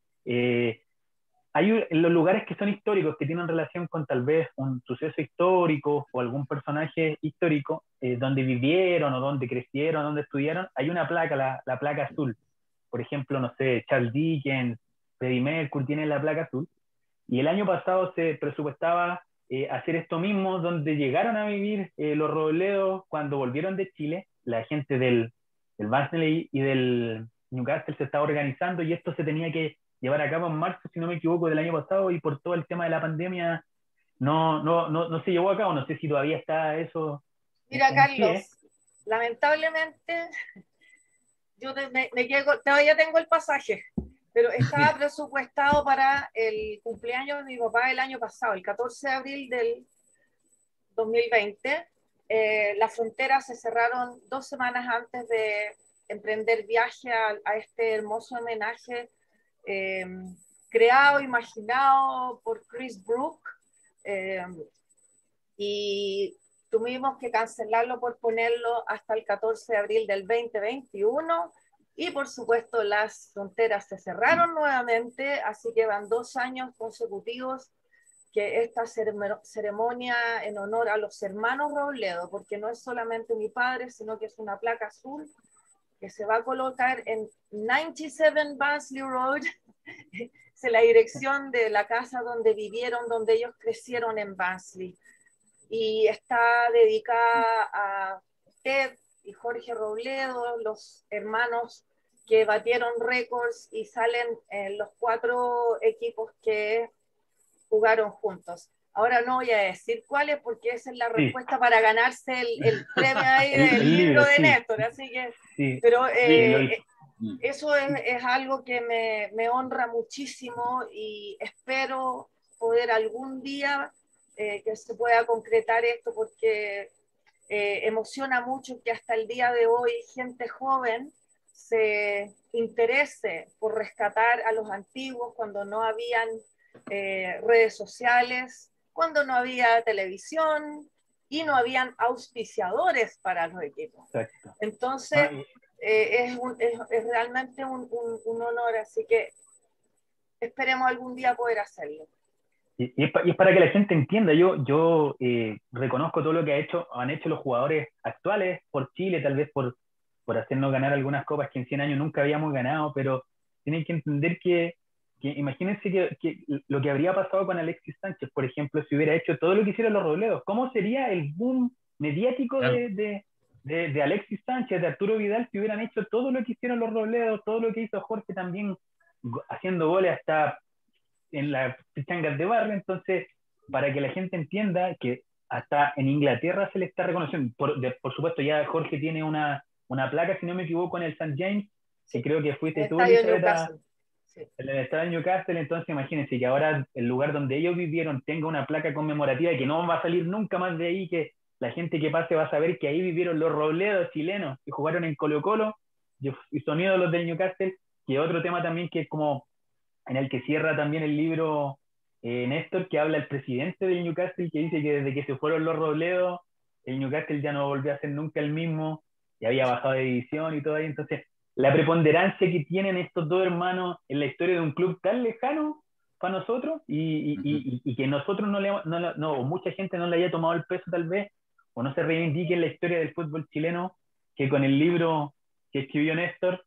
Hay los lugares que son históricos, que tienen relación con tal vez un suceso histórico o algún personaje histórico, donde vivieron o donde crecieron, donde estudiaron, hay una placa, la placa azul. Por ejemplo, no sé, Charles Dickens, Freddie Mercury tienen la placa azul. Y el año pasado se presupuestaba hacer esto mismo, donde llegaron a vivir los Robledos cuando volvieron de Chile. La gente del Barnsley y del Newcastle se estaba organizando, y esto se tenía que llevar a cabo en marzo, si no me equivoco, del año pasado, y por todo el tema de la pandemia no se llevó a cabo. No sé si todavía está eso. Mira, Carlos, lamentablemente todavía tengo el pasaje, pero estaba presupuestado para el cumpleaños de mi papá el año pasado, el 14 de abril del 2020. Las fronteras se cerraron 2 semanas antes de emprender viaje a este hermoso homenaje creado, imaginado por Chris Brook, y tuvimos que cancelarlo por ponerlo hasta el 14 de abril del 2021, y por supuesto las fronteras se cerraron nuevamente, así que van 2 años consecutivos que esta ceremonia en honor a los hermanos Robledo, porque no es solamente mi padre, sino que es una placa azul que se va a colocar en 97 Barnsley Road, es la dirección de la casa donde vivieron, donde ellos crecieron en Barnsley, y está dedicada a Ted y Jorge Robledo, los hermanos que batieron récords y salen en los 4 equipos que jugaron juntos. Ahora no voy a decir cuáles, porque esa es la respuesta para ganarse el premio ahí del libro de Néstor, así que, pero eso es algo que me honra muchísimo, y espero poder algún día que se pueda concretar esto, porque emociona mucho que hasta el día de hoy gente joven se interese por rescatar a los antiguos cuando no habían redes sociales, cuando no había televisión y no habían auspiciadores para los equipos. Exacto. Entonces, es realmente un honor, así que esperemos algún día poder hacerlo. Y es para que la gente entienda. Yo reconozco todo lo que han hecho los jugadores actuales por Chile, tal vez por hacernos ganar algunas copas que en 100 años nunca habíamos ganado, pero tienen que entender que imagínense que lo que habría pasado con Alexis Sánchez, por ejemplo, si hubiera hecho todo lo que hicieron los Robledos. ¿Cómo sería el boom mediático de Alexis Sánchez, de Arturo Vidal, si hubieran hecho todo lo que hicieron los Robledos, todo lo que hizo Jorge también, haciendo goles hasta en las pichangas de barrio? Entonces, para que la gente entienda que hasta en Inglaterra se le está reconociendo, por supuesto ya Jorge tiene una placa, si no me equivoco, en el St. James, que creo que fuiste tú, Elizabeth, en el estadio de Newcastle. Entonces imagínense que ahora el lugar donde ellos vivieron tenga una placa conmemorativa y que no va a salir nunca más de ahí, que la gente que pase va a saber que ahí vivieron los Robledos chilenos que jugaron en Colo-Colo y son ídolos del Newcastle. Y otro tema también que es como en el que cierra también el libro Néstor, que habla el presidente del Newcastle, que dice que desde que se fueron los Robledos, el Newcastle ya no volvió a ser nunca el mismo, y había bajado de división y todo ahí. Entonces, la preponderancia que tienen estos dos hermanos en la historia de un club tan lejano para nosotros y que nosotros o mucha gente no le haya tomado el peso tal vez, o no se reivindique en la historia del fútbol chileno, que con el libro que escribió Néstor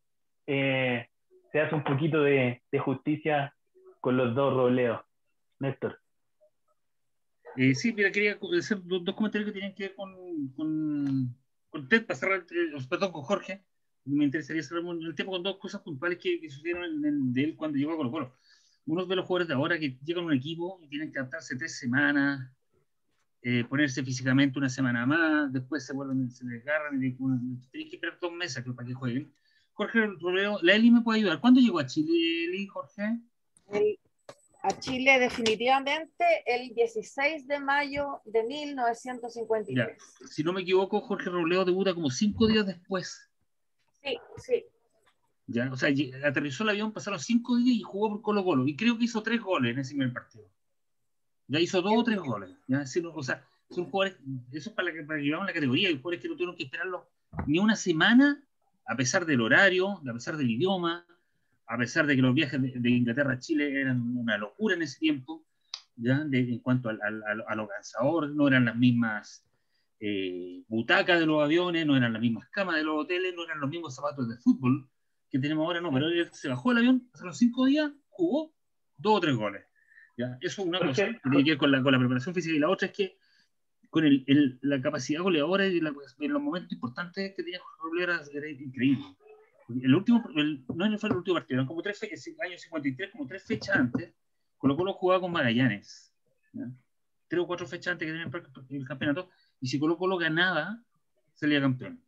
se hace un poquito de justicia con los dos Robledos. Néstor. Sí, mira, quería hacer dos comentarios que tienen que ver con Ted, para cerrar, perdón, con Jorge. Me interesaría cerrar el tema con dos cosas puntuales que sucedieron de él cuando llegó a Colo-Colo. Uno de los jugadores de ahora que llegan a un equipo y tienen que adaptarse 3 semanas, ponerse físicamente una semana más, después se desgarran y tienen que esperar 2 meses para que jueguen. Jorge Robledo, la Eli me puede ayudar. ¿Cuándo llegó a Chile, Eli, Jorge? A Chile definitivamente el 16 de mayo de 1953. Ya. Si no me equivoco, Jorge Robledo debuta como 5 días después. Sí, sí. Ya, o sea, aterrizó el avión, pasaron 5 días y jugó por Colo-Colo. Y creo que hizo 3 goles en ese primer partido. Ya hizo 2 o 3 goles. ¿Ya? O sea, son jugadores, eso es para que llevamos la categoría. Hay jugadores que no tuvieron que esperarlo ni una semana, a pesar del horario, a pesar del idioma, a pesar de que los viajes de Inglaterra a Chile eran una locura en ese tiempo, ¿ya? En cuanto a lo cansador, no eran las mismas butacas de los aviones, no eran las mismas camas de los hoteles, no eran los mismos zapatos de fútbol que tenemos ahora, no, pero él se bajó del avión, pasaron 5 días, jugó 2 o 3 goles. ¿Ya? Eso es una cosa que tiene que ver con la preparación física, y la otra es que con la capacidad goleadora y en los momentos importantes que tenía Robledo era increíble. El último, no fue el último partido, eran como 3 fechas, año 53, como 3 fechas antes, Colo-Colo jugaba con Magallanes, ¿ya? 3 o 4 fechas antes que tenían el campeonato, y si Colo-Colo ganaba, salía campeón.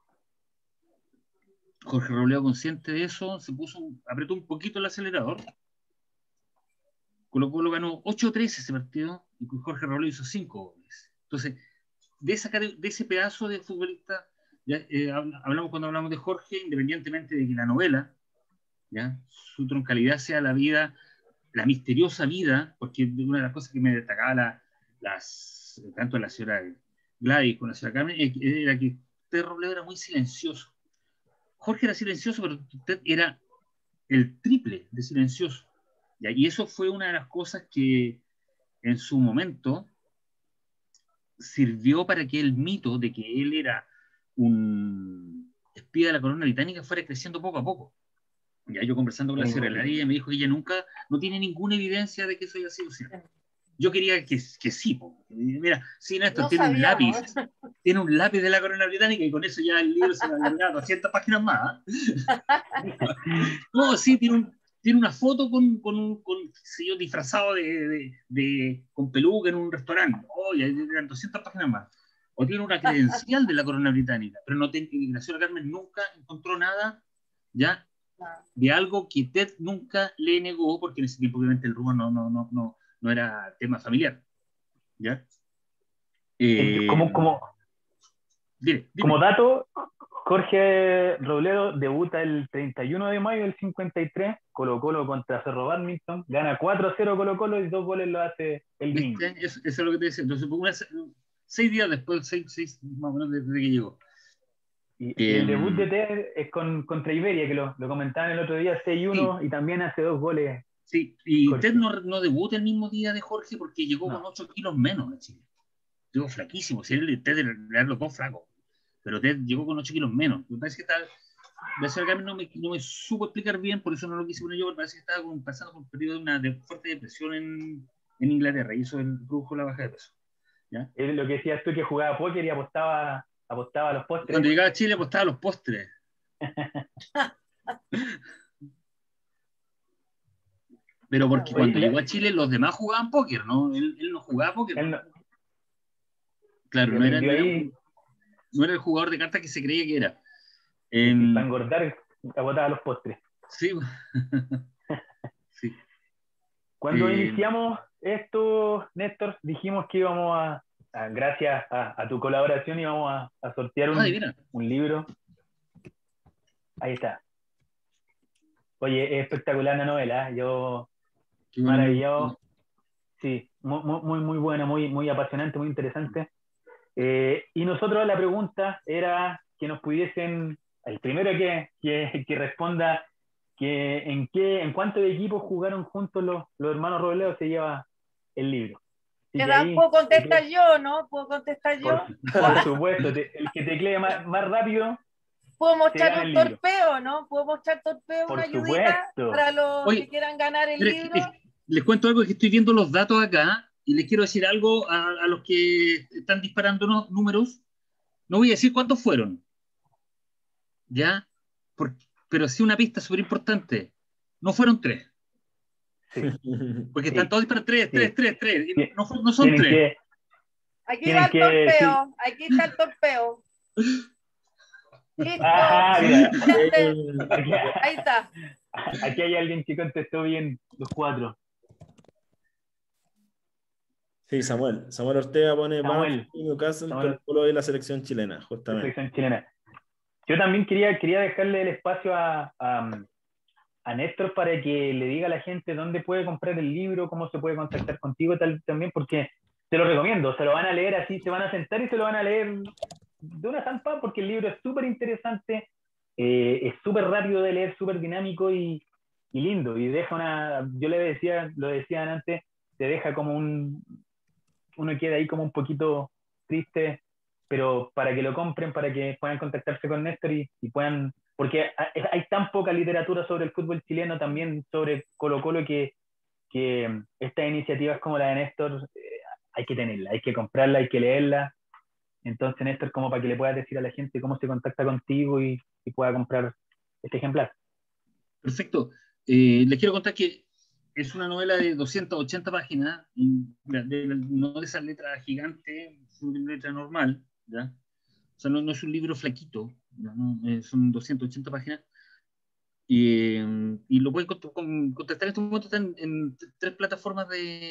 Jorge Robledo, consciente de eso, apretó un poquito el acelerador. Colo-Colo ganó 8-3 ese partido, y Jorge Robledo hizo 5 goles. Entonces, de ese pedazo de futbolista, ya, hablamos cuando hablamos de Jorge, independientemente de que la novela, ¿ya? Su troncalidad sea la vida, la misteriosa vida, porque una de las cosas que me destacaba tanto la señora Gladys como la señora Carmen, era que usted, Robledo, era muy silencioso. Jorge era silencioso, pero usted era el triple de silencioso, ¿ya? Y eso fue una de las cosas que en su momento sirvió para que el mito de que él era un espía de la corona británica fuera creciendo poco a poco. Ya yo conversando con la señora Larry, ella me dijo que ella no tiene ninguna evidencia de que eso haya sido cierto. Yo quería que sí, mira, sí, Néstor, tiene un lápiz de la corona británica y con eso ya el libro se va a alargar 200 páginas más. No, sí, tiene una foto con yo disfrazado con peluca en un restaurante. Oh, ya eran 200 páginas más. O tiene una credencial de la corona británica, pero la señora Carmen nunca encontró nada, ¿ya? De algo que Ted nunca le negó, porque en ese tiempo obviamente el rumor no era tema familiar, ¿ya? Como dato, Jorge Robledo debuta el 31 de mayo del 53, Colo-Colo contra Cerro Badminton, gana 4-0 Colo-Colo y 2 goles lo hace el Green. Eso es lo que te decía. Entonces, 6 días después, 6 más o menos desde que llegó. Y el debut de Ted es contra Iberia, que lo comentaban el otro día, 6-1, sí. Y también hace 2 goles. Sí, y Jorge. Ted no debuta el mismo día de Jorge porque llegó con 8 kilos menos a Chile. Llegó flaquísimo, si Ted era los dos flacos, pero Ted llegó con 8 kilos menos. Me parece que la señora Carmen no me supo explicar bien, por eso no lo quise poner yo, porque parece que estaba pasando por un periodo de fuerte depresión en Inglaterra, y eso produjo la baja de peso. ¿Ya? Es lo que decías tú, que jugaba póker y apostaba a los postres. Cuando llegaba a Chile apostaba a los postres. Pero porque cuando llegó a Chile los demás jugaban póker, ¿no? Él no jugaba póker. ¿No? Claro, no era el jugador de cartas que se creía que era. Para engordar, apostaba a los postres. Sí. Sí. Cuando iniciamos esto, Néstor, dijimos que íbamos gracias a tu colaboración, íbamos a sortear un libro. Ahí está. Oye, es espectacular la novela, yo maravillado. Sí, muy buena, muy apasionante, muy interesante. Y nosotros la pregunta era que nos pudiesen el primero que responda en cuántos equipos jugaron juntos los hermanos Robledo se lleva el libro. Así que ahí, ¿Puedo contestar yo, no? ¿Puedo contestar yo? por supuesto, el que teclee más rápido ¿Puedo se mostrar gana un el libro. torpeo, no? ¿Puedo mostrar torpeo, Por una ayudita supuesto. para los Oye, que quieran ganar el pero libro? les cuento algo, que estoy viendo los datos acá y les quiero decir algo a los que están disparándonos números. No voy a decir cuántos fueron, ¿ya? Pero sí una pista súper importante. No fueron 3, Sí, porque sí, están todos disparando 3, sí. 3, 3, 3. Ti- No son Tienen 3. Aquí va el sí. torpeo, aquí está el torpeo. Listo. Ajá, mira, aquí, Ahí está. aquí hay alguien que contestó bien los 4. Sí, Samuel Ortega pone Samuel, Banfield, Newcastle, Samuel, Colo-Colo y la selección chilena, la justamente. selección chilena. Yo también quería dejarle el espacio a Néstor para que le diga a la gente dónde puede comprar el libro, cómo se puede contactar contigo también, porque te lo recomiendo, se lo van a leer así, se van a sentar y se lo van a leer de una zampa, porque el libro es súper interesante, es súper rápido de leer, súper dinámico y lindo, y deja yo lo decían antes, te deja como uno queda ahí como un poquito triste, pero para que lo compren, para que puedan contactarse con Néstor y puedan, porque hay tan poca literatura sobre el fútbol chileno, también sobre Colo-Colo, que estas iniciativas como la de Néstor hay que tenerla, hay que comprarla, hay que leerla. Entonces, Néstor, como para que le puedas decir a la gente cómo se contacta contigo y pueda comprar este ejemplar. Perfecto. Les quiero contar que es una novela de 280 páginas, y no de esa letra gigante, es una letra normal, ¿ya? O sea, no es un libro flaquito, ¿ya? ¿No? Son 280 páginas. Y lo pueden contactar en este momento. Están en 3 plataformas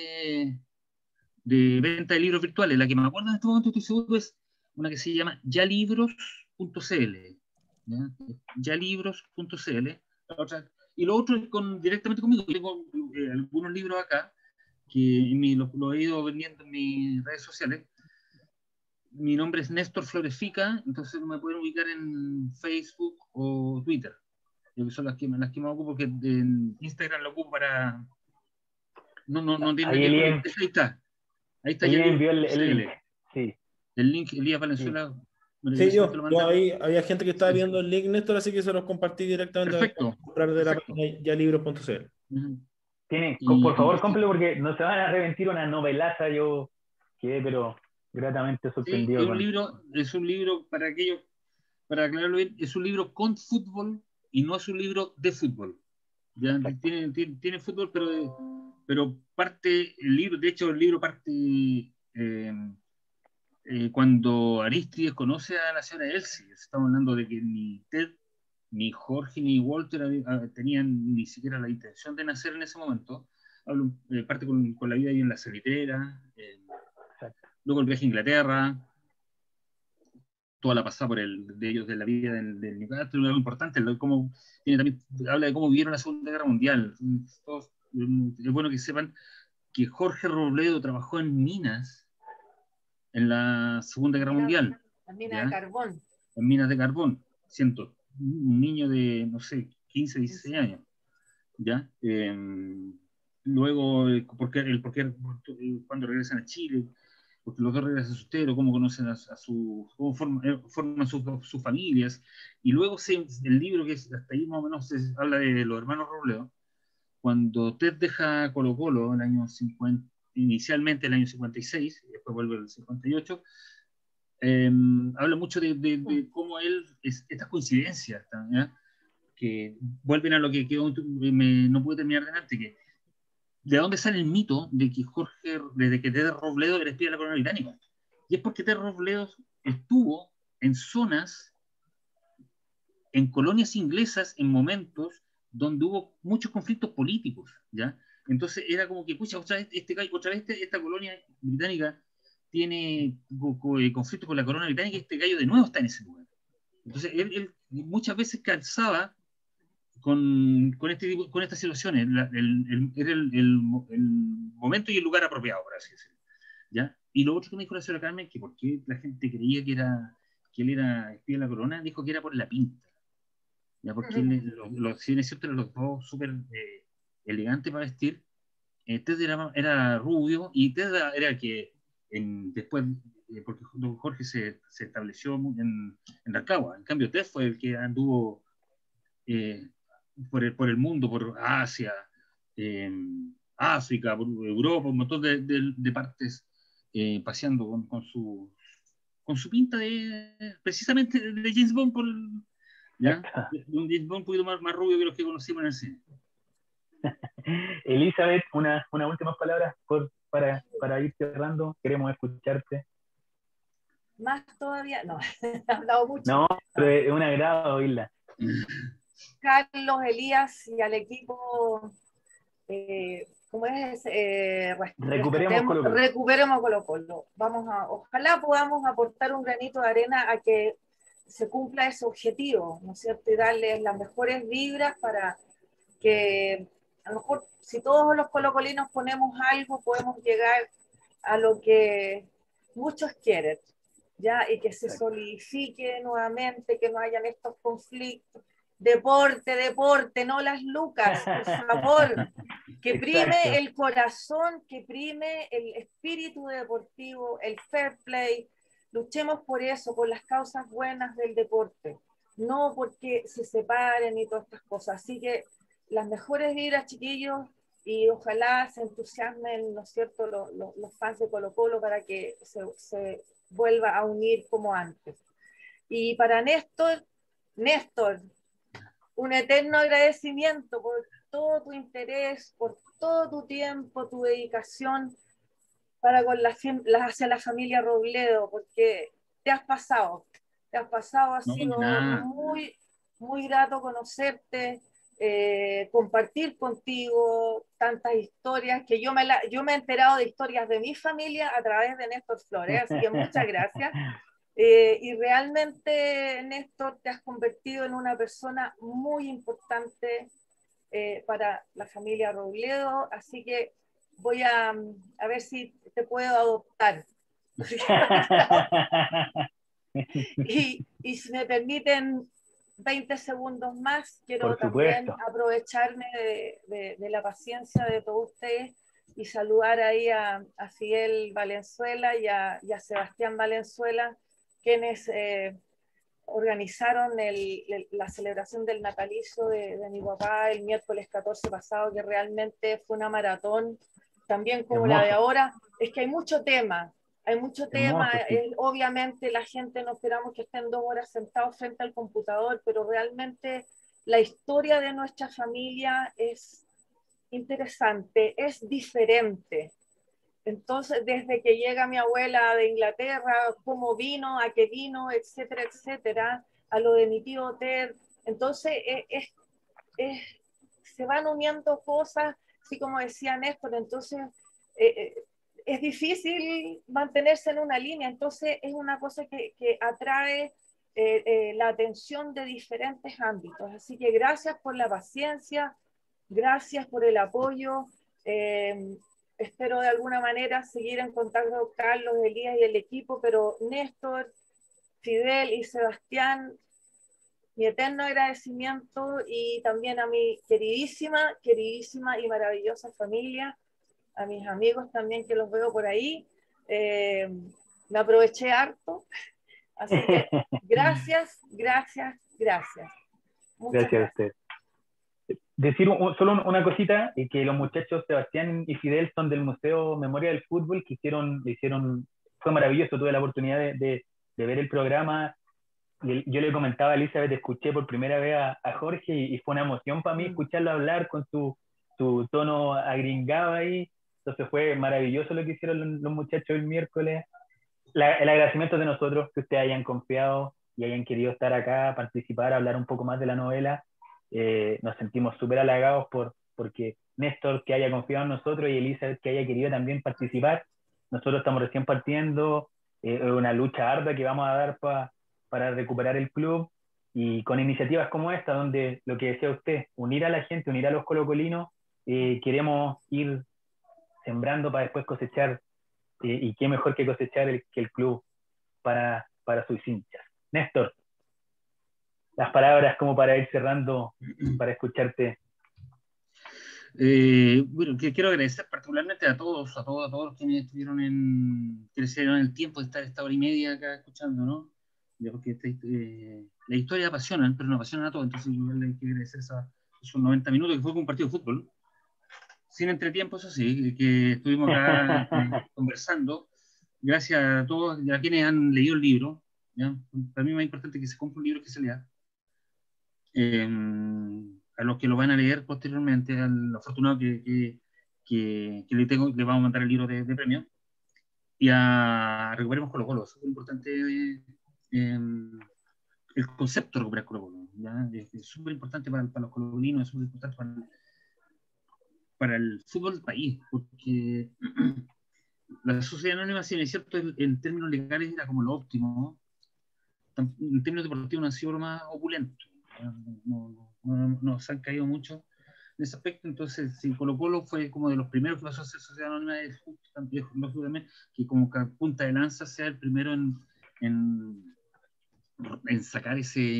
de venta de libros virtuales. La que me acuerdo en este momento, estoy seguro, es una que se llama yalibros.cl. ¿Ya? Yalibros.cl. Y lo otro es directamente conmigo. Tengo algunos libros acá que lo he ido vendiendo en mis redes sociales. Mi nombre es Néstor Floresfica, entonces me pueden ubicar en Facebook o Twitter. Yo que son las que más ocupo, porque en Instagram lo ocupo para... No tiene nada Ahí que ver con Elías Ahí está envió el link. yalibros.cl. Sí, El link, Elías sí. Valenzuela, Sí, maravillosamente lo yo manda. ahí había gente que estaba Sí. viendo el link, Néstor, así que se los compartí directamente para Perfecto. comprar de la página yalibros.cl. Ujú. Por Y favor, cómprelo porque no se van a arrepentir una novelaza. Yo quedé, pero gratamente sí, sorprendido es un libro para aquellos, para aclararlo bien, es un libro con fútbol y no es un libro de fútbol. Ya tiene fútbol, pero parte el libro, de hecho el libro parte cuando Aristides conoce a la señora Elsie. Estamos hablando de que ni Ted, ni Jorge, ni Walter tenían ni siquiera la intención de nacer en ese momento. Parte con la vida ahí en la salitera, luego el viaje a Inglaterra, toda la pasada de ellos de la vida del Newcastle, algo importante, también habla de cómo vivieron la Segunda Guerra Mundial. Es bueno que sepan que Jorge Robledo trabajó en minas en la Segunda Guerra Mundial. La mina de carbón. En minas de carbón, siento, un niño de, no sé, 15, 16 años, ¿ya? Luego, cuando regresan a Chile, porque los dos regresan a su estero, cómo conocen cómo forman sus familias, y luego el libro, que hasta ahí más o menos habla de los hermanos Robledo, cuando Ted deja Colo Colo en el año 50, inicialmente el año 56, y después vuelve el 58, habla mucho de cómo estas coincidencias, ¿ya? Que vuelven a lo que quedó, no pude terminar de antes, que de dónde sale el mito de que desde que Ted Robledo era espía de la corona británica. Y es porque Ted Robledo estuvo en zonas, en colonias inglesas, en momentos donde hubo muchos conflictos políticos, ¿ya? Entonces era como que, pucha, otra vez esta colonia británica tiene conflicto con la corona británica y este gallo de nuevo está en ese lugar. Entonces él muchas veces calzaba con estas situaciones, era el momento y el lugar apropiado, por así decirlo, ¿ya? Y lo otro que me dijo la señora Carmen, que por qué la gente creía que él era espía de la corona, dijo que era por la pinta, ya porque si bien es cierto, eran los dos súper elegantes para vestir. Ted era rubio y Ted era que después, porque don Jorge se estableció en Rancagua. En cambio, Ted fue el que anduvo por el mundo, por Asia, eh, África, por Europa, un montón de partes, paseando con su pinta precisamente de James Bond, ¿ya? Un James Bond un poquito más rubio que los que conocimos en el cine. Elizabeth, una última palabra para ir cerrando. Queremos escucharte. Más todavía, no, he hablado mucho. No, pero es un agrado oírla. Carlos, Elías y al equipo, ¿cómo es? Recuperemos Colo-Colo. Ojalá podamos aportar un granito de arena a que se cumpla ese objetivo, ¿no es cierto? Y darles las mejores vibras para que, a lo mejor, si todos los colocolinos ponemos algo, podemos llegar a lo que muchos quieren, ¿ya? Y que se solidifique nuevamente, que no hayan estos conflictos. Deporte, no las lucas, por favor. Que prime el corazón, que prime el espíritu deportivo, el fair play. Luchemos por eso, por las causas buenas del deporte, no porque se separen y todas estas cosas. Así que las mejores vibras, chiquillos, y ojalá se entusiasmen, ¿no es cierto?, los fans de Colo-Colo para que se vuelva a unir como antes. Y para Néstor, un eterno agradecimiento por todo tu interés, por todo tu tiempo, tu dedicación hacia la familia Robledo, porque te has pasado, ha sido muy, muy grato conocerte, compartir contigo tantas historias, que yo me he enterado de historias de mi familia a través de Néstor Flores, así que muchas gracias. Y realmente, Néstor, te has convertido en una persona muy importante para la familia Robledo, así que voy a ver si te puedo adoptar. y si me permiten 20 segundos más, quiero también aprovecharme de la paciencia de todos ustedes y saludar ahí a Fidel Valenzuela y a Sebastián Valenzuela, quienes organizaron la celebración del natalicio de mi papá el miércoles 14 pasado, que realmente fue una maratón, también como la de ahora. Es que hay mucho tema, sí. Obviamente la gente no esperamos que estén 2 horas sentados frente al computador, pero realmente la historia de nuestra familia es interesante, es diferente. Entonces, desde que llega mi abuela de Inglaterra, cómo vino, a qué vino, etcétera, etcétera, a lo de mi tío Ted. Entonces, se van uniendo cosas, así como decía Néstor, entonces es difícil mantenerse en una línea, entonces es una cosa que atrae la atención de diferentes ámbitos. Así que gracias por la paciencia, gracias por el apoyo. Espero de alguna manera seguir en contacto con Carlos, Elías y el equipo, pero Néstor, Fidel y Sebastián, mi eterno agradecimiento, y también a mi queridísima y maravillosa familia, a mis amigos también que los veo por ahí. Me aproveché harto, así que gracias. Gracias a usted. Decir solo una cosita, que los muchachos Sebastián y Fidel son del Museo Memoria del Fútbol, que fue maravilloso, tuve la oportunidad de ver el programa. Yo le comentaba a Elizabeth, escuché por primera vez a Jorge y fue una emoción para mí escucharlo hablar con su tono agringado ahí. Entonces fue maravilloso lo que hicieron los muchachos el miércoles. El agradecimiento de nosotros, que ustedes hayan confiado y hayan querido estar acá, participar, hablar un poco más de la novela. Nos sentimos súper halagados porque Néstor que haya confiado en nosotros y Elizabeth que haya querido también participar. Nosotros estamos recién partiendo, una lucha ardua que vamos a dar para recuperar el club, y con iniciativas como esta, donde lo que decía usted, unir a la gente, unir a los colocolinos, queremos ir sembrando para después cosechar, y qué mejor que cosechar que el club para sus hinchas. Néstor. las palabras como para ir cerrando, para escucharte. Bueno, quiero agradecer particularmente a todos los quienes quienes se dieron el tiempo de estar esta hora y media acá escuchando, ¿no? Ya, porque la historia apasiona, pero no apasiona a todos, entonces igual hay que agradecer esos 90 minutos que fue como un partido de fútbol. Sin entretiempo, eso sí, que estuvimos acá conversando. Gracias a todos, a quienes han leído el libro. ¿Ya? Para mí es más importante que se compre un libro que se lea. A los que lo van a leer posteriormente, al afortunado que le vamos a mandar el libro de premio. Y a Recuperemos Colo-Colo. Es súper importante el concepto de recuperar Colo-Colo. Es súper importante para los colombianos, es súper importante para el fútbol del país, porque la sociedad anónima, si es cierto, en términos legales era como lo óptimo, ¿no? En términos deportivos no ha sido lo más opulento. Se han caído mucho en ese aspecto. Entonces, si Colo-Colo fue como de los primeros que pasó a ser sociedad anónima, es justo también que como punta de lanza sea el primero en sacar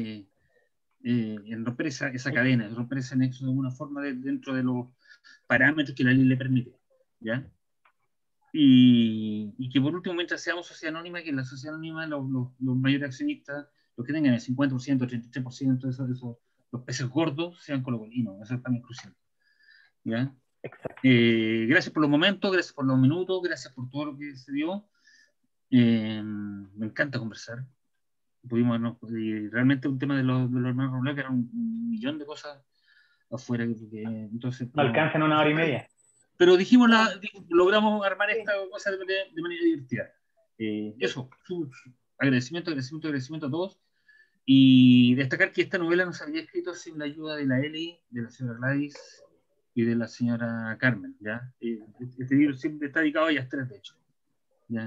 en romper esa cadena, en romper ese nexo de alguna forma dentro de los parámetros que la ley le permite, ¿ya? Y que por último, mientras seamos sociedad anónima, que en la sociedad anónima los mayores accionistas, los que tengan el 50%, 33%, los peces gordos, sean colocolinos. Eso es también crucial, ¿ya? Gracias por los momentos, gracias por los minutos, gracias por todo lo que se dio. Me encanta conversar. Realmente un tema de los hermanos Robledo, que eran un millón de cosas afuera. Entonces, No alcanzan una hora y media. Pero logramos armar esta cosa de manera divertida. Eso, agradecimiento a todos. Y destacar que esta novela no se había escrito sin la ayuda de la Eli, de la señora Gladys y de la señora Carmen. ¿Ya? Este libro siempre está dedicado a ellas tres, de hecho. ¿Ya?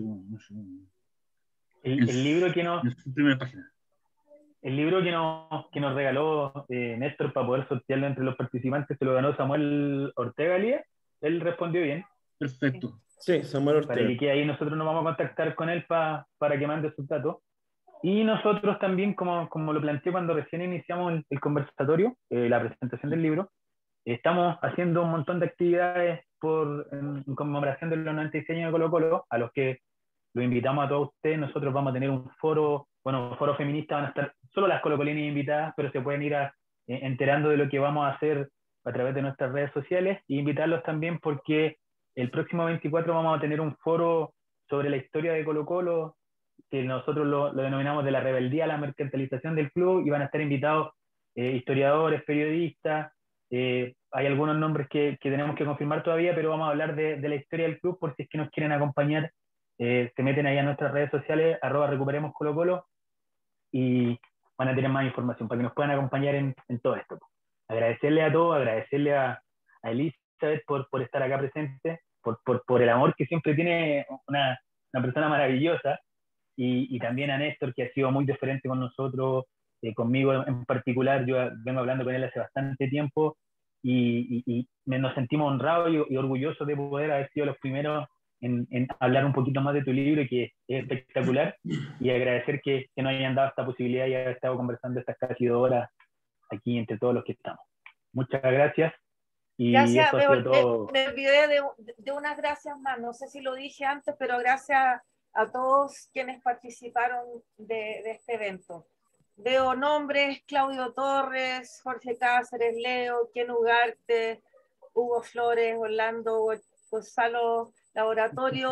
El libro que nos... En su primera página. El libro que nos regaló Néstor para poder sortearlo entre los participantes se lo ganó Samuel Ortega Lía. Él respondió bien. Perfecto. Sí, Samuel Ortega. Para que quede ahí, nosotros nos vamos a contactar con él para que mande sus datos. Y nosotros también, como lo planteé cuando recién iniciamos el conversatorio, la presentación del libro, estamos haciendo un montón de actividades en conmemoración de los 96 años de Colo-Colo, a los que los invitamos a todos ustedes. Nosotros vamos a tener un foro feminista, van a estar solo las colocolinas invitadas, pero se pueden ir enterando de lo que vamos a hacer a través de nuestras redes sociales, y invitarlos también porque el próximo 24 vamos a tener un foro sobre la historia de Colo-Colo, que nosotros lo denominamos de la rebeldía a la mercantilización del club, y van a estar invitados historiadores, periodistas. Hay algunos nombres que tenemos que confirmar todavía, pero vamos a hablar de la historia del club por si es que nos quieren acompañar. Se meten ahí a nuestras redes sociales, @recuperemos Colo-Colo, y van a tener más información para que nos puedan acompañar en todo esto. Agradecerle a todos, agradecerle a Elizabeth por estar acá presente, por el amor que siempre tiene, una persona maravillosa, y también a Néstor, que ha sido muy diferente con nosotros, conmigo en particular. Yo vengo hablando con él hace bastante tiempo, y nos sentimos honrados y orgullosos de poder haber sido los primeros en hablar un poquito más de tu libro, que es espectacular, y agradecer que nos hayan dado esta posibilidad y haber estado conversando estas casi 2 horas aquí entre todos los que estamos. Muchas gracias. Y gracias, eso ha sido todo. me olvidé de unas gracias más, no sé si lo dije antes, pero gracias a todos quienes participaron de este evento. Veo nombres: Claudio Torres, Jorge Cáceres, Leo, Ken Ugarte, Hugo Flores, Orlando, Gonzalo Laboratorio,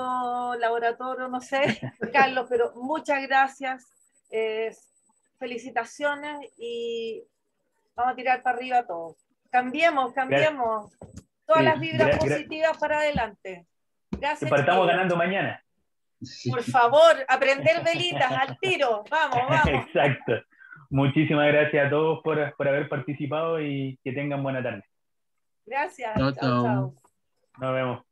no sé, Carlos, pero muchas gracias, felicitaciones, y vamos a tirar para arriba todos. Cambiemos todas las vibras positivas para adelante. Gracias. Que partamos ganando mañana. Por favor, aprender velitas al tiro. Vamos. Exacto. Muchísimas gracias a todos por haber participado, y que tengan buena tarde. Gracias. Chao. Nos vemos.